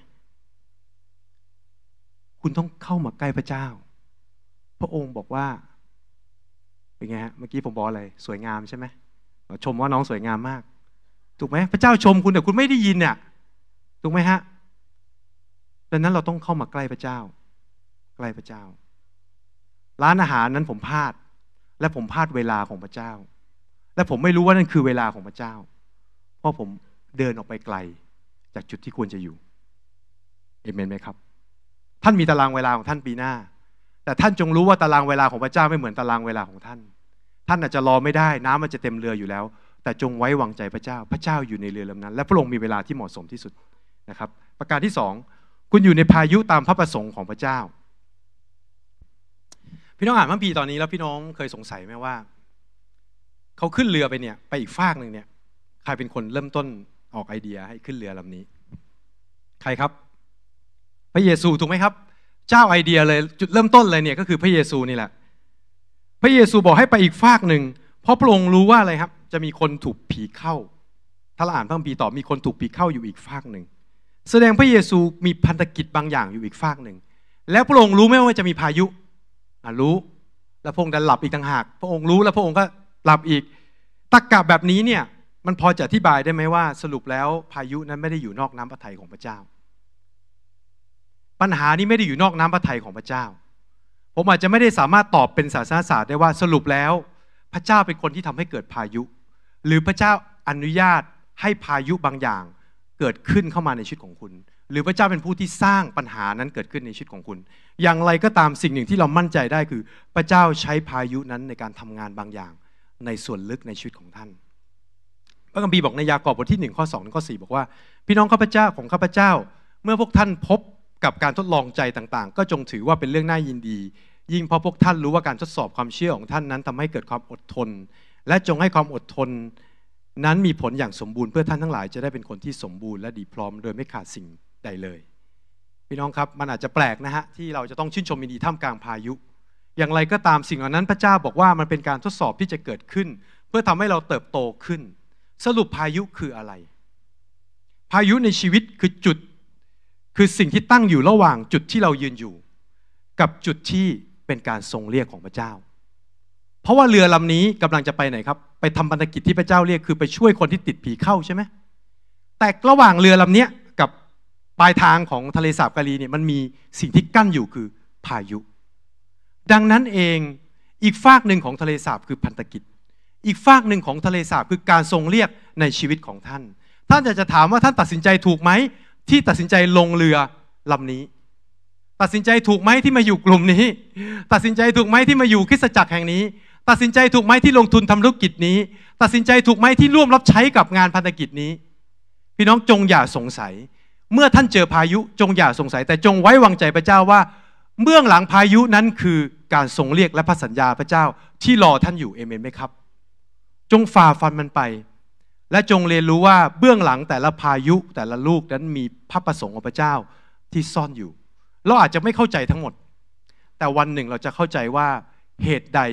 คุณต้องเข้ามาใกล้พระเจ้าพระองค์บอกว่าเป็นไงฮะเมื่อกี้ผมบอกอะไรสวยงามใช่ไหมชมว่าน้องสวยงามมากถูกไหมพระเจ้าชมคุณแต่คุณไม่ได้ยินเนี่ยถูกไหมฮะดังนั้นเราต้องเข้ามาใกล้พระเจ้าใกล้พระเจ้าร้านอาหารนั้นผมพลาดและผมพลาดเวลาของพระเจ้าและผมไม่รู้ว่านั่นคือเวลาของพระเจ้าเพราะผมเดินออกไปไกลจากจุดที่ควรจะอยู่เอเมนไหมครับท่านมีตารางเวลาของท่านปีหน้าแต่ท่านจงรู้ว่าตารางเวลาของพระเจ้าไม่เหมือนตารางเวลาของท่านท่านอาจจะรอไม่ได้น้ำมันจะเต็มเรืออยู่แล้วแต่จงไว้วางใจพระเจ้าพระเจ้าอยู่ในเรือลำนั้นและพระองค์มีเวลาที่เหมาะสมที่สุดนะครับประการที่สองคุณอยู่ในพายุตามพระประสงค์ของพระเจ้าพี่น้องอ่านพระคัมภีร์ตอนนี้แล้วพี่น้องเคยสงสัยไหมว่าเขาขึ้นเรือไปเนี่ยไปอีกฟากหนึ่งเนี่ยใครเป็นคนเริ่มต้นออกไอเดียให้ขึ้นเรือลำนี้ใครครับพระเยซูถูกไหมครับเจ้าไอเดียเลยจุดเริ่มต้นเลยเนี่ยก็คือพระเยซูนี่แหละพระเยซูบอกให้ไปอีกฟากหนึ่งเพราะพระองค์รู้ว่าอะไรครับจะมีคนถูกผีเข้าถ้าเราอ่านพระคัมภีร์ต่อมีคนถูกผีเข้าอยู่อีกฟากหนึ่งแสดงพระเยซูมีพันธกิจบางอย่างอยู่อีกฟากหนึ่งแล้วพระองค์รู้ไหมว่าจะมีพายุอ่ะรู้แล้วพระองค์ดันหลับอีกต่างหากพระองค์รู้แล้วพระองค์ก็หลับอีกตรรกะแบบนี้เนี่ยมันพอจะอธิบายได้ไหมว่าสรุปแล้วพายุนั้นไม่ได้อยู่นอกน้ำพระทัยของพระเจ้าปัญหานี้ไม่ได้อยู่นอกน้ำพระทัยของพระเจ้าผมอาจจะไม่ได้สามารถตอบเป็นศาสนศาสตร์ได้ว่าสรุปแล้วพระเจ้าเป็นคนที่ทำให้เกิดพายุหรือพระเจ้าอนุญาตให้พายุบางอย่างเกิดขึ้นเข้ามาในชีวิตของคุณหรือพระเจ้าเป็นผู้ที่สร้างปัญหานั้นเกิดขึ้นในชีวิตของคุณอย่างไรก็ตามสิ่งหนึ่งที่เรามั่นใจได้คือพระเจ้าใช้พายุนั้นในการทำงานบางอย่างในส่วนลึกในชีวิตของท่านพระคัมภีร์บอกในยากอบบทที่หนึ่งข้อสองถึงข้อสี่บอกว่าพี่น้องข้าพเจ้าของข้าพเจ้าเมื่อพวกท่านพบกับการทดลองใจต่างๆก็จงถือว่าเป็นเรื่องน่ายินดียิ่งเพราะพวกท่านรู้ว่าการทดสอบความเชื่อของท่านนั้นทำให้เกิดความอดทนและจงให้ความอดทนนั้นมีผลอย่างสมบูรณ์เพื่อท่านทั้งหลายจะได้เป็นคนที่สมบูรณ์และดีพร้อมโดยไม่ขาดสิ่งใดเลยพี่น้องครับมันอาจจะแปลกนะฮะที่เราจะต้องชื่นชมยินดีท่ามกลางพายุอย่างไรก็ตามสิ่งเหล่านั้นพระเจ้าบอกว่ามันเป็นการทดสอบที่จะเกิดขึ้นเพื่อทำให้เราเติบโตขึ้นสรุปพายุคืออะไรพายุในชีวิตคือจุดคือสิ่งที่ตั้งอยู่ระหว่างจุดที่เรายืนอยู่กับจุดที่เป็นการทรงเรียกของพระเจ้าเพราะว่าเรือลำนี้กำลังจะไปไหนครับไปทำภารกิจที่พระเจ้าเรียกคือไปช่วยคนที่ติดผีเข้าใช่ไหมแต่ระหว่างเรือลำนี้กับปลายทางของทะเลสาบกาลีเนี่ยมันมีสิ่งที่กั้นอยู่คือพายุดังนั้นเองอีกฝากหนึ่งของทะเลสาบคือพันธกิจอีกฝากหนึ่งของทะเลสาบคือการทรงเรียกในชีวิตของท่านท่านอยากจะถามว่าท่านตัดสินใจถูกไหมที่ตัดสินใจลงเรือลำนี้ตัดสินใจถูกไหมที่มาอยู่กลุ่มนี้ตัดสินใจถูกไหมที่มาอยู่คริสตจักรแห่งนี้ตัดสินใจถูกไหมที่ลงทุนทำธุรกิจนี้ตัดสินใจถูกไหมที่ร่วมรับใช้กับงานพันธกิจนี้พี่น้องจงอย่าสงสัยเมื่อท่านเจอพายุจงอย่าสงสัยแต่จงไว้วางใจพระเจ้าว่าเบื้องหลังพายุนั้นคือการทรงเรียกและพระสัญญาพระเจ้าที่รอท่านอยู่เอเมนไหมครับจงฝ่าฟันมันไปและจงเรียนรู้ว่าเบื้องหลังแต่ละพายุแต่ละลูกนั้นมีพระประสงค์ของพระเจ้าที่ซ่อนอยู่เราอาจจะไม่เข้าใจทั้งหมดแต่วันหนึ่งเราจะเข้าใจว่าเหตุใด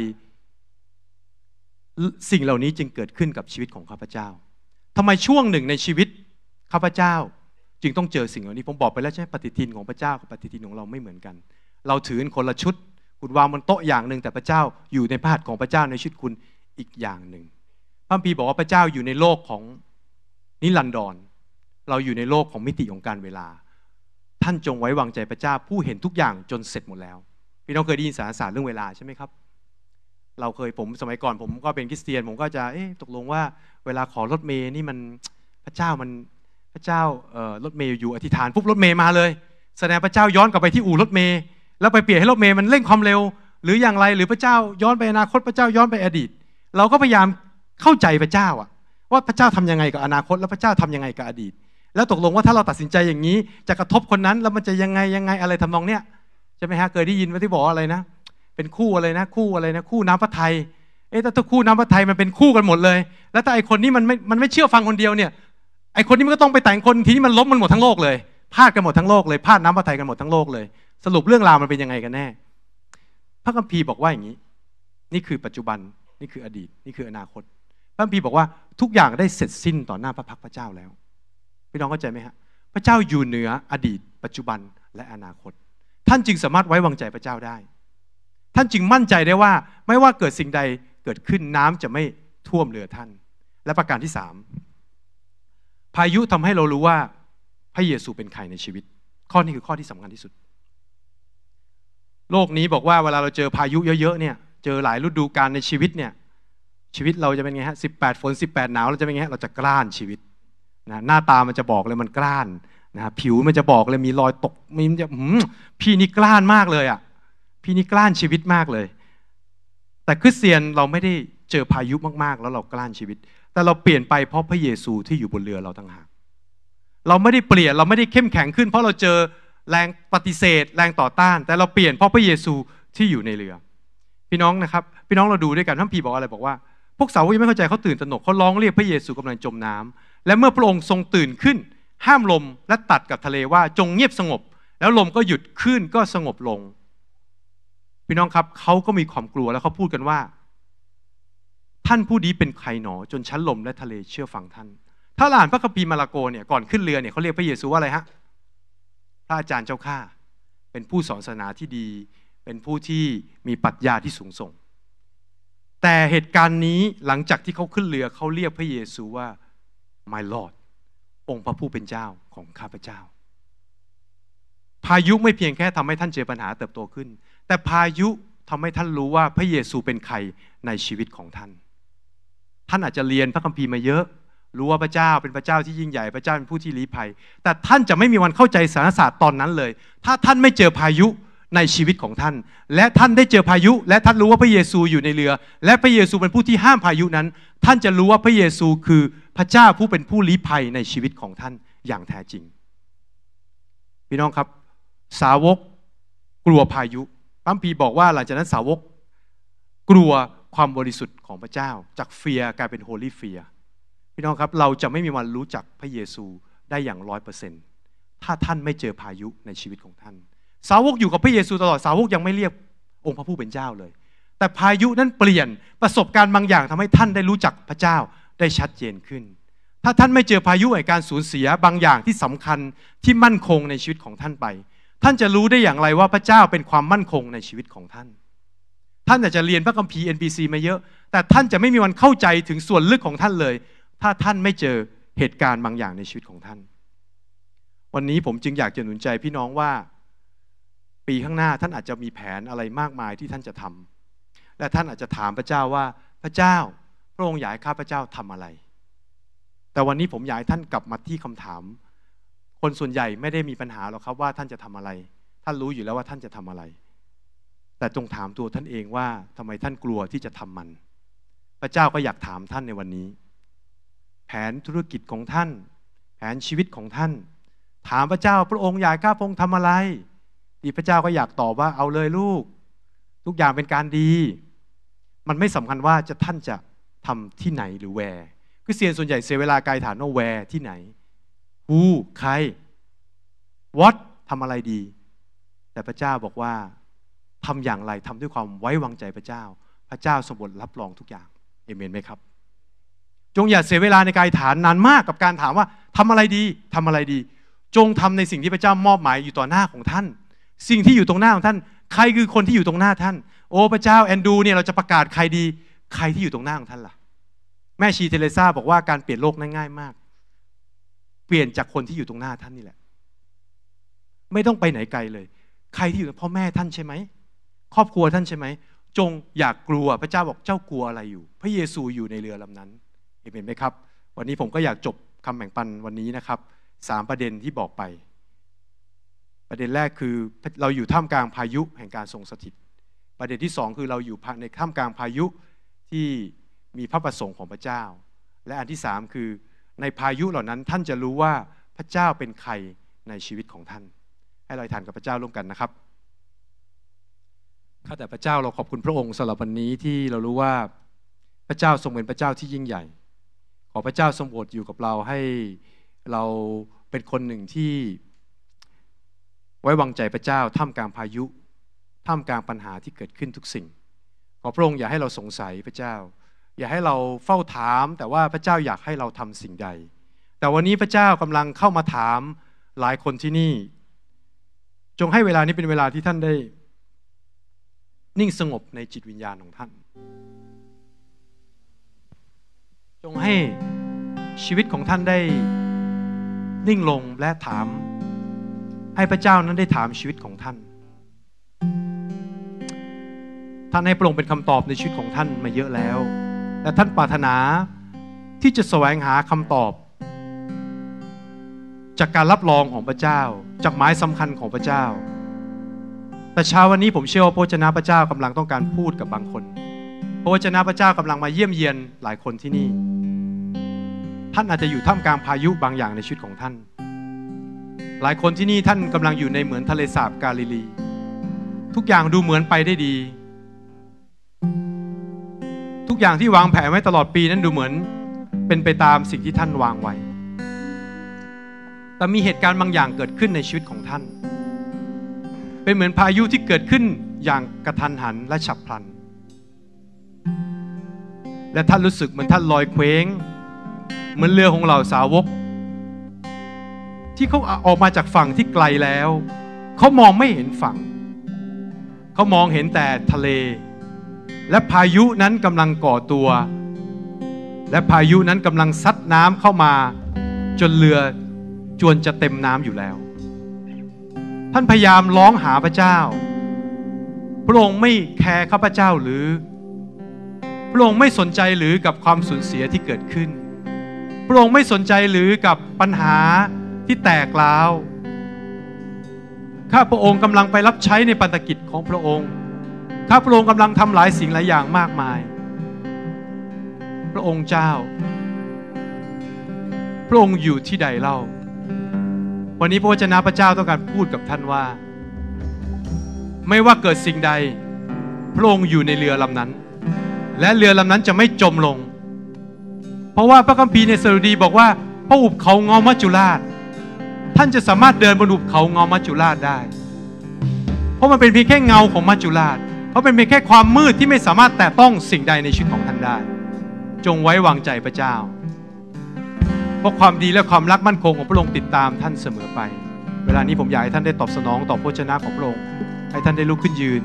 สิ่งเหล่านี้จึงเกิดขึ้นกับชีวิตของข้าพเจ้าทำไมช่วงหนึ่งในชีวิตข้าพเจ้าจึงต้องเจอสิ่งเหล่านี้ผมบอกไปแล้วใช่ไหมปฏิทินของพระเจ้ากับปฏิทินของเราไม่เหมือนกันเราถือคนละชุดคุณวางบนโต๊ะอย่างหนึ่งแต่พระเจ้าอยู่ในพระหัตถ์ของพระเจ้าในชีวิตคุณอีกอย่างหนึ่งพระคัมภีร์บอกว่าพระเจ้าอยู่ในโลกของนิรันดรเราอยู่ในโลกของมิติของการเวลาท่านจงไว้วางใจพระเจ้าผู้เห็นทุกอย่างจนเสร็จหมดแล้วพี่น้องเคยได้ยินสารศาสตร์เรื่องเวลาใช่ไหมครับเราเคยผมสมัยก่อนผมก็เป็นคริสเตียนผมก็จะเอ๊ะตกลงว่าเวลาขอรถเมย์นี่มันพระเจ้ามันพระเจ้าเอ่อรถเมย์อยู่อธิษฐานปุ๊บรถเมย์มาเลยแสดงพระเจ้าย้อนกลับไปที่อู่รถเมย์แล้วไปเปลี่ยนให้รถเมย์มันเร่งความเร็วหรืออย่างไรหรือพระเจ้าย้อนไปอนาคตพระเจ้าย้อนไปอดีตเราก็พยายามเข้าใจพระเจ้าอะว่าพระเจ้าทำยังไงกับอนาคตแล้วพระเจ้าทำยังไงกับอดีตแล้วตกลงว่าถ้าเราตัดสินใจอย่างนี้จะกระทบคนนั้นแล้วมันจะยังไงยังไงอะไรทำนองเนี้ยใช่ไหมฮะเคยได้ยินว่าที่บอกอะไรนะเป็นคู่อะไรนะคู่อะไรนะคู่น้ำพระทัยเอ๊ะถ้าคู่น้ำพระทัยมันเป็นคู่กันหมดเลยแล้วถ้าไอคนนี้มันไม่มันไม่เชื่อฟังคนเดียวเนี่ยไอคนนี้มันก็ต้องไปแต่งคนทีนี้มันล้มมันหมดทั้งโลกเลยพลาดกันหมดทั้งโลกเลยพลาดน้ำพระทัยกันหมดทั้งโลกเลยสรุปเรื่องราวมันเป็นยังไงกันแน่พระคัมภีร์บอกว่าอย่างนี้นี่คือปัจจุบันนี่คืออดีตนี่คืออนาคตพระคัมภีร์บอกว่าทุกอย่างได้เสร็จสิ้นต่อหน้าพระพักตร์พระเจ้าแล้วพี่น้องเข้าใจไหมฮะพระเจ้าอยู่เหนืออดีตปัจจุบันและอนาคตท่านจึงสามารถไว้วางใจพระเจ้าได้ท่านจึงมั่นใจได้ว่าไม่ว่าเกิดสิ่งใดเกิดขึ้นน้ำจะไม่ท่วมเรือท่านและประการที่สามพายุทำให้เรารู้ว่าพระเยซูเป็นใครในชีวิตข้อนี้คือข้อที่สำคัญที่สุดโลกนี้บอกว่าเวลาเราเจอพายุเยอะๆเนี่ยเจอหลายฤดูกาลในชีวิตเนี่ยชีวิตเราจะเป็นไงฮะสิบแปดฝนสิบแปดหนาวเราจะเป็นไงฮะเราจะกล้านชีวิตนะหน้าตามันจะบอกเลยมันกล้านนะผิวมันจะบอกเลยมีรอยตกมีมันจะพี่นี่กล้านมากเลยอ่ะพี่นี่กล้านชีวิตมากเลยแต่คริสเตียนเราไม่ได้เจอพายุมากๆแล้วเรากล้านชีวิตแต่เราเปลี่ยนไปเพราะพระเยซูที่อยู่บนเรือเราต่างหากเราไม่ได้เปลี่ยนเราไม่ได้เข้มแข็งขึ้นเพราะเราเจอแรงปฏิเสธแรงต่อต้านแต่เราเปลี่ยนเพราะพระเยซูที่อยู่ในเรือพี่น้องนะครับพี่น้องเราดูด้วยกันพระคัมภีร์บอกอะไรบอกว่าพวกสาวกยังไม่เข้าใจเขาตื่นตระหนกเขาร้องเรียกพระเยซูกำลังจมน้ำและเมื่อพระองค์ทรงตื่นขึ้นห้ามลมและตัดกับทะเลว่าจงเงียบสงบแล้วลมก็หยุดคลื่นก็สงบลงพี่น้องครับเขาก็มีความกลัวแล้วเขาพูดกันว่าท่านผู้นี้เป็นใครหนอจนชั้นลมและทะเลเชื่อฟังท่านถ้าอ่านพระคัมภีร์มาระโกเนี่ยก่อนขึ้นเรือเนี่ยเขาเรียกพระเยซูว่าอะไรฮะพระอาจารย์เจ้าข้าเป็นผู้สอนศาสนาที่ดีเป็นผู้ที่มีปรัชญาที่สูงส่งแต่เหตุการณ์นี้หลังจากที่เขาขึ้นเรือเขาเรียกพระเยซูว่า my Lord องค์พระผู้เป็นเจ้าของข้าพเจ้าพายุไม่เพียงแค่ทำให้ท่านเจอปัญหาเติบโตขึ้นแต่พายุทำให้ท่านรู้ว่าพระเยซูเป็นใครในชีวิตของท่านท่านอาจจะเรียนพระคัมภีร์มาเยอะรู้ว่าพระเจ้าเป็นพระเจ้าที่ยิ่งใหญ่พระเจ้าเป็นผู้ที่ลี้ภัยแต่ท่านจะไม่มีวันเข้าใจสารศาสตร์ตอนนั้นเลยถ้าท่านไม่เจอพายุในชีวิตของท่านและท่านได้เจอพายุและท่านรู้ว่าพระเยซูอยู่ในเรือและพระเยซูเป็นผู้ที่ห้ามพายุนั้นท่านจะรู้ว่าพระเยซูคือพระเจ้าผู้เป็นผู้ลี้ภัยในชีวิตของท่านอย่างแท้จริงพี่น้องครับสาวกกลัวพายุพระคัมภีร์บอกว่าหลังจากนั้นสาวกกลัวความบริสุทธิ์ของพระเจ้าจากเฟียกลายเป็นโฮลี่เฟียพี่น้องครับเราจะไม่มีวันรู้จักพระเยซูได้อย่างร้อยเปอร์เซ็นต์ถ้าท่านไม่เจอพายุในชีวิตของท่านสาวกอยู่กับพระเยซูตลอดสาวกยังไม่เรียกองค์พระผู้เป็นเจ้าเลยแต่พายุนั้นเปลี่ยนประสบการณ์บางอย่างทำให้ท่านได้รู้จักพระเจ้าได้ชัดเจนขึ้นถ้าท่านไม่เจอพายุแห่งการสูญเสียบางอย่างที่สำคัญที่มั่นคงในชีวิตของท่านไปท่านจะรู้ได้อย่างไรว่าพระเจ้าเป็นความมั่นคงในชีวิตของท่านท่านอาจจะเรียนพระคัมภีร์ เอ็น บี ซี มาเยอะแต่ท่านจะไม่มีวันเข้าใจถึงส่วนลึกของท่านเลยถ้าท่านไม่เจอเหตุการณ์บางอย่างในชีวิตของท่านวันนี้ผมจึงอยากจะหนุนใจพี่น้องว่าปีข้างหน้าท่านอาจจะมีแผนอะไรมากมายที่ท่านจะทำและท่านอาจจะถามพระเจ้าว่าพระเจ้าพระองค์อยากให้ข้าพระเจ้าทำอะไรแต่วันนี้ผมอยากให้ท่านกลับมาที่คำถามคนส่วนใหญ่ไม่ได้มีปัญหาหรอกครับว่าท่านจะทำอะไรท่านรู้อยู่แล้วว่าท่านจะทำอะไรแต่จงถามตัวท่านเองว่าทำไมท่านกลัวที่จะทำมันพระเจ้าก็อยากถามท่านในวันนี้แผนธุรกิจของท่านแผนชีวิตของท่านถามพระเจ้าพระองค์อยากข้าพระองค์ทำอะไรที่พระเจ้าก็อยากตอบว่าเอาเลยลูกทุกอย่างเป็นการดีมันไม่สำคัญว่าจะท่านจะทำที่ไหนหรือแวร์คริสเตียนส่วนใหญ่เสียเวลากายฐานว่าแวร์ที่ไหนฮูใคร what ทำอะไรดีแต่พระเจ้าบอกว่าทำอย่างไรทำด้วยความไว้วางใจพระเจ้าพระเจ้าทรงบทรับรองทุกอย่างเอเมนไหมครับจงอย่าเสียเวลาในการฐานนานมากกับการถามว่าทำอะไรดีทำอะไรดีจงทำในสิ่งที่พระเจ้ามอบหมายอยู่ต่อหน้าของท่านสิ่งที่อยู่ตรงหน้าของท่านใครคือคนที่อยู่ตรงหน้าท่านโอ้พระเจ้าแอนดูเนี่ยเราจะประกาศใครดีใครที่อยู่ตรงหน้าของท่านล่ะแม่ชีเทเรซาบอกว่าการเปลี่ยนโลกนั้นง่ายมากเปลี่ยนจากคนที่อยู่ตรงหน้าท่านนี่แหละไม่ต้องไปไหนไกลเลยใครที่อยู่พ่อแม่ท่านใช่ไหมครอบครัวท่านใช่ไหมจงอย่ากกลัวพระเจ้าบอกเจ้ากลัวอะไรอยู่พระเยซูอยู่ในเรือลำนั้นเห็นไหมครับวันนี้ผมก็อยากจบคำแบ่งปันวันนี้นะครับสามประเด็นที่บอกไปประเด็นแรกคือเราอยู่ท่ามกลางพายุแห่งการทรงสถิตประเด็นที่สองคือเราอยู่ในท่ามกลางพายุที่มีพระประสงค์ของพระเจ้าและอันที่สามคือในพายุเหล่านั้นท่านจะรู้ว่าพระเจ้าเป็นใครในชีวิตของท่านให้เราทานกับพระเจ้าร่วมกันนะครับข้าแต่พระเจ้าเราขอบคุณพระองค์สำหรับวันนี้ที่เรารู้ว่าพระเจ้าทรงเป็นพระเจ้าที่ยิ่งใหญ่ขอพระเจ้าทรงโปรดอยู่กับเราให้เราเป็นคนหนึ่งที่ไว้วางใจพระเจ้าท่ามกลางพายุท่ามกลางปัญหาที่เกิดขึ้นทุกสิ่งขอพระองค์อย่าให้เราสงสัยพระเจ้าอย่าให้เราเฝ้าถามแต่ว่าพระเจ้าอยากให้เราทำสิ่งใดแต่วันนี้พระเจ้ากำลังเข้ามาถามหลายคนที่นี่จงให้เวลานี้เป็นเวลาที่ท่านได้นิ่งสงบในจิตวิญญาณของท่านจงให้ชีวิตของท่านได้นิ่งลงและถามให้พระเจ้านั้นได้ถามชีวิตของท่านท่านให้พระองค์เป็นคำตอบในชีวิตของท่านมาเยอะแล้วและท่านปรารถนาที่จะแสวงหาคำตอบจากการรับรองของพระเจ้าจากหมายสำคัญของพระเจ้าแต่เช้าวันนี้ผมเชื่อว่าพระวจนะพระเจ้ากำลังต้องการพูดกับบางคนพระวจนะพระเจ้ากำลังมาเยี่ยมเยียนหลายคนที่นี่ท่านอาจจะอยู่ท่ามกลางพายุบางอย่างในชีวิตของท่านหลายคนที่นี่ท่านกำลังอยู่ในเหมือนทะเลสาบกาลิลีทุกอย่างดูเหมือนไปได้ดีทุกอย่างที่วางแผนไว้ตลอดปีนั้นดูเหมือนเป็นไปตามสิ่งที่ท่านวางไว้แต่มีเหตุการณ์บางอย่างเกิดขึ้นในชีวิตของท่านเป็นเหมือนพายุที่เกิดขึ้นอย่างกระทันหันและฉับพลันและท่านรู้สึกเหมือนท่านลอยเคว้งเหมือนเรือของเหล่าสาวกที่เขาออกมาจากฝั่งที่ไกลแล้วเขามองไม่เห็นฝั่งเขามองเห็นแต่ทะเลและพายุนั้นกำลังก่อตัวและพายุนั้นกำลังซัดน้ำเข้ามาจนเรือจวนจะเต็มน้ำอยู่แล้วท่านพยายามร้องหาพระเจ้าพระองค์ไม่แคร์ข้าพเจ้าหรือพระองค์ไม่สนใจหรือกับความสูญเสียที่เกิดขึ้นพระองค์ไม่สนใจหรือกับปัญหาที่แตกร้าวข้าพระองค์กำลังไปรับใช้ในพันธกิจของพระองค์ข้าพระองค์กำลังทำหลายสิ่งหลายอย่างมากมายพระองค์เจ้าพระองค์อยู่ที่ใดเล่าวันนี้พระวจนะพระเจ้าต้องการพูดกับท่านว่าไม่ว่าเกิดสิ่งใดพระองค์อยู่ในเรือลำนั้นและเรือลำนั้นจะไม่จมลงเพราะว่าพระคัมภีร์ในสดุดีบอกว่าพระหุบเขาเงามัจจุราชท่านจะสามารถเดินบนหุบเขาเงามัจจุราชได้เพราะมันเป็นเพียงแค่เงาของมัจจุราชเพราะเป็นเพียงแค่ความมืดที่ไม่สามารถแตะต้องสิ่งใดในชีวิตของท่านได้จงไว้วางใจพระเจ้าเพราะความดีและความรักมั่นคงของพระองค์ติดตามท่านเสมอไปเวลานี้ผมอยากให้ท่านได้ตอบสนองต่อพระชนะของพระองค์ให้ท่านได้ลุกขึ้นยืน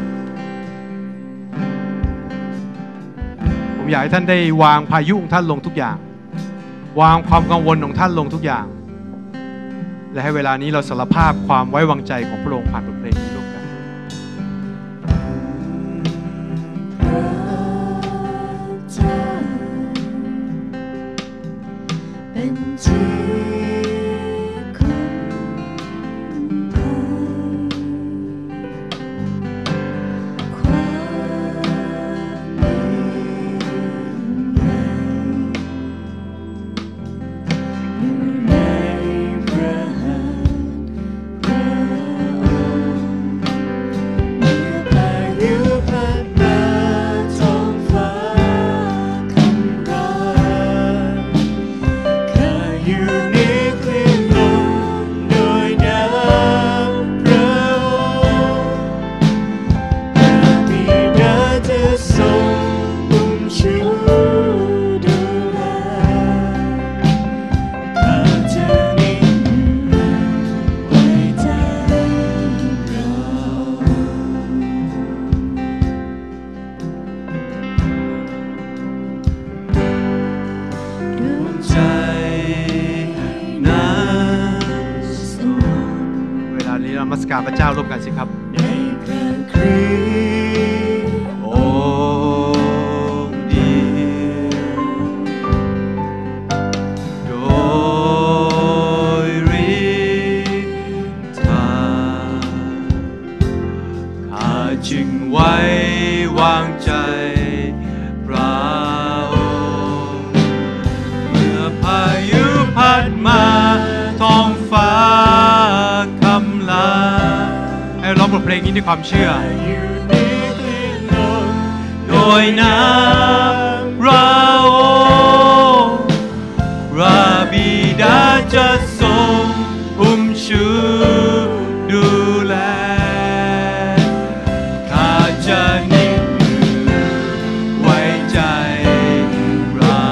ผมอยากให้ท่านได้วางพายุของท่านลงทุกอย่างวางความกังวลของท่านลงทุกอย่างและให้เวลานี้เราสารภาพความไว้วางใจของพระองค์ผ่านบทเพลงนี้ร่วมกันเป็นที่คุ้มภัยความยิ่งใหญ่อยู่ในพระหัตถ์พระองค์เมื่อพายุพัดมาท้องฟ้าคำรามข้าอยู่ในคลื่นลมโดยน้ำพระองค์พระบิดาจะทรงอุ้มชูดูแลข้าจะนิ่งไว้ใจรอดวงใจนั้นสว่างเวลานี้เรานมัสการพระเจ้าร่วมกันสิครับในพระคริสต์องค์เดียวโดยฤทธาข้าจึงไว้วางใจพระองค์เมื่อพายุพัดมาท้องฟ้าคำลาให้ร้องบทเพลงนี้ด้วยความเชื่ออยู่ในคลื่นลมโดยน้ำพระองค์พระบิดาจะทรงอุ้มชูดูแลข้าจะนิ่งไว้ใจเรา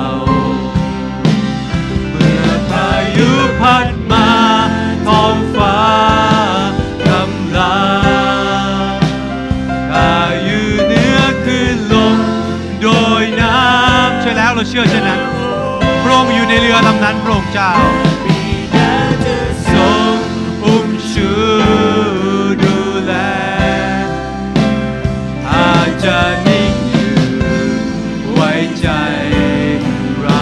เมื่อพายุพัดมาท้องฟ้ากำลังข้าอยู่เหนือคลื่นลมโดยน้ำใช่แล้วเราเชื่อเช่นนั้นพระองค์อยู่ในเรือลำนั้นพระองค์เจ้าบิดาจะทรงอุ้มชูดูแลข้าจะนิ่งอยู่ไว้ใจเรา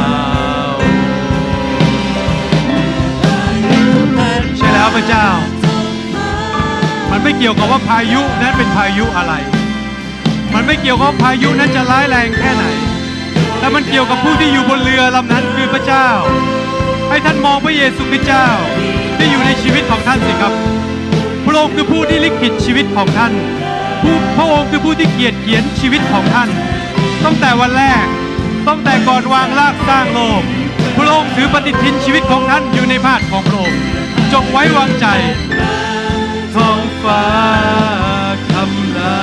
ใช่แล้วพระเจ้า มันไม่เกี่ยวกับว่าพายุนั้นเป็นพายุอะไร มันไม่เกี่ยวกับว่าพายุนั้นจะร้ายแรงแค่ไหน แต่มันเกี่ยวกับผู้ที่อยู่บนเรือลำนั้นคือพระเจ้า ให้ท่านมองพระเยซูคริสต์เจ้าที่อยู่ในชีวิตของท่านสิครับ พระองค์คือผู้ที่ลิขิตชีวิตของท่านผู้พระองค์คือผู้ที่เกียรติเขียนชีวิตของท่านตั้งแต่วันแรกตั้งแต่ก่อนวางรากสร้างโลกพระองค์ถือปฏิทินชีวิตของท่านอยู่ในพระหัตถ์ของพระองค์จงไว้วางใจท้องฟ้าคำลา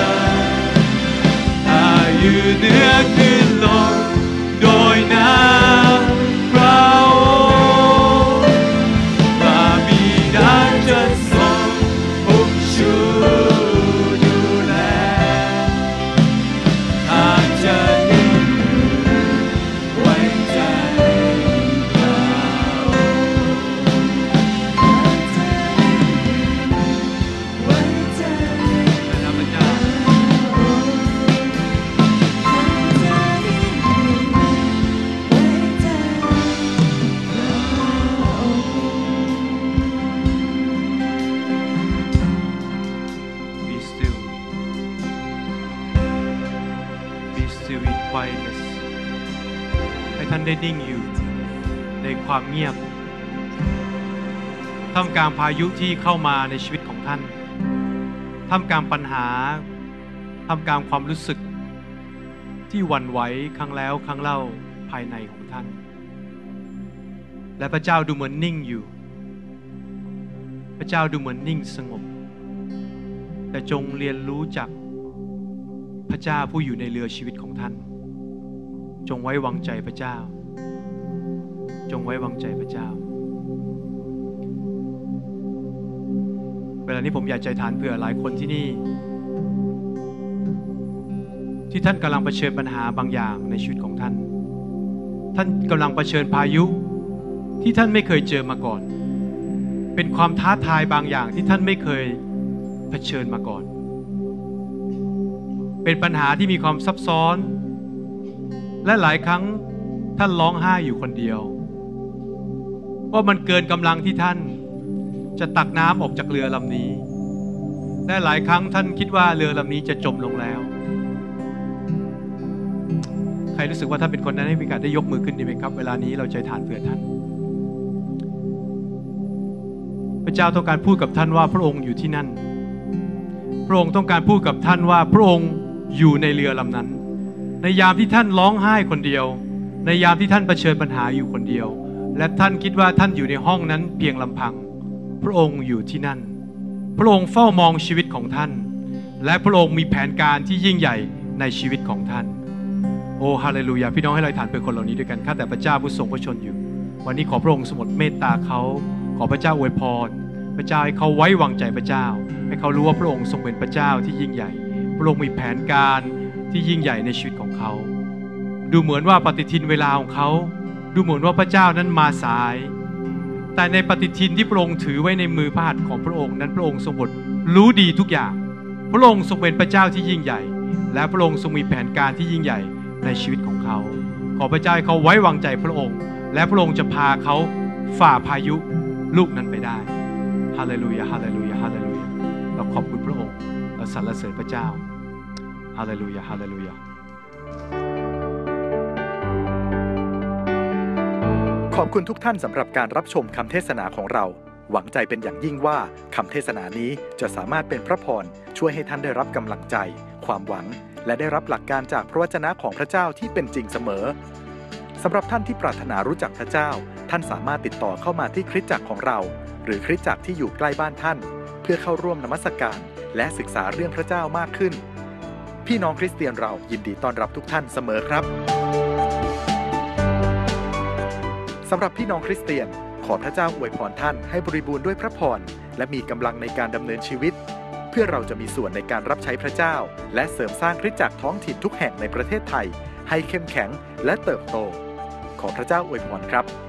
ข้าอยู่เหนือคลื่นลมโดยน้ำพระองค์พระบิดาจะทรงอุ้มชูดูแลข้าจะนิ่งไว้ใจเรา quietness ให้ท่านได้นิ่งอยู่ในความเงียบท่ามกลางพายุที่เข้ามาในชีวิตของท่านท่ามกลางปัญหาท่ามกลางความรู้สึกที่หวั่นไหวครั้งแล้วครั้งเล่าภายในของท่านและพระเจ้าดูเหมือนนิ่งอยู่พระเจ้าดูเหมือนนิ่งสงบแต่จงเรียนรู้จากพระเจ้าผู้อยู่ในเรือชีวิตของท่านจงไว้วางใจพระเจ้าจงไว้วางใจพระเจ้าเวลานี้ผมอยากใจฐานเผื่อหลายคนที่นี่ที่ท่านกำลังเผชิญปัญหาบางอย่างในชีวิตของท่านท่านกำลังเผชิญพายุที่ท่านไม่เคยเจอมาก่อนเป็นความท้าทายบางอย่างที่ท่านไม่เคยเผชิญมาก่อนเป็นปัญหาที่มีความซับซ้อนและหลายครั้งท่านร้องไห้อยู่คนเดียวว่ามันเกินกำลังที่ท่านจะตักน้ำออกจากเรือลำนี้และหลายครั้งท่านคิดว่าเรือลำนี้จะจมลงแล้วใครรู้สึกว่าท่านเป็นคนนั้นให้มีการได้ยกมือขึ้นดีไหมครับเวลานี้เราใจฐานเผื่อท่านพระเจ้าต้องการพูดกับท่านว่าพระองค์อยู่ที่นั่นพระองค์ต้องการพูดกับท่านว่าพระองค์อยู่ในเรือลำนั้นในยามที่ท่านร้องไห้คนเดียวในยามที่ท่านเผชิญปัญหาอยู่คนเดียวและท่านคิดว่าท่านอยู่ในห้องนั้นเพียงลำพังพระองค์อยู่ที่นั่นพระองค์เฝ้ามองชีวิตของท่านและพระองค์มีแผนการที่ยิ่งใหญ่ในชีวิตของท่านโอ้ฮาเลลูยาพี่น้องให้เราฐานเป็นคนเหล่านี้ด้วยกันข้าแต่พระเจ้าผู้ทรงพระชนอยู่วันนี้ขอพระองค์สมดเมตตาเขาขอพระเจ้าอวยพรพระเจ้าให้เขาไว้วางใจพระเจ้าให้เขารู้ว่าพระองค์ทรงเป็นพระเจ้าที่ยิ่งใหญ่พระองค์มีแผนการที่ยิ่งใหญ่ในชีวิตของเขาดูเหมือนว่าปฏิทินเวลาของเขาดูเหมือนว่าพระเจ้านั้นมาสายแต่ในปฏิทินที่พระองค์ถือไว้ในมือพระหัตถ์ของพระองค์นั้นพระองค์ทรงบทรู้ดีทุกอย่างพระองค์ทรงเป็นพระเจ้าที่ยิ่งใหญ่และพระองค์ทรงมีแผนการที่ยิ่งใหญ่ในชีวิตของเขาขอพระเจ้าให้เขาไว้วางใจพระองค์และพระองค์จะพาเขาฝ่าพายุลูกนั้นไปได้ฮาเลลูยาฮาเลลูยาฮาเลลูยาเราขอบคุณพระองค์เราสรรเสริญพระเจ้าฮาเลลูยาฮาเลลูยาขอบคุณทุกท่านสำหรับการรับชมคำเทศนาของเราหวังใจเป็นอย่างยิ่งว่าคำเทศนานี้จะสามารถเป็นพระพรช่วยให้ท่านได้รับกำลังใจความหวังและได้รับหลักการจากพระวจนะของพระเจ้าที่เป็นจริงเสมอสำหรับท่านที่ปรารถนารู้จักพระเจ้าท่านสามารถติดต่อเข้ามาที่คริสตจักรของเราหรือคริสตจักรที่อยู่ใกล้บ้านท่านเพื่อเข้าร่วมนมัสการและศึกษาเรื่องพระเจ้ามากขึ้นพี่น้องคริสเตียนเรายินดีต้อนรับทุกท่านเสมอครับสำหรับพี่น้องคริสเตียนขอพระเจ้าอวยพรท่านให้บริบูรณ์ด้วยพระพรและมีกำลังในการดำเนินชีวิตเพื่อเราจะมีส่วนในการรับใช้พระเจ้าและเสริมสร้างคริสตจักรท้องถิ่นทุกแห่งในประเทศไทยให้เข้มแข็งและเติบโตขอพระเจ้าอวยพรครับ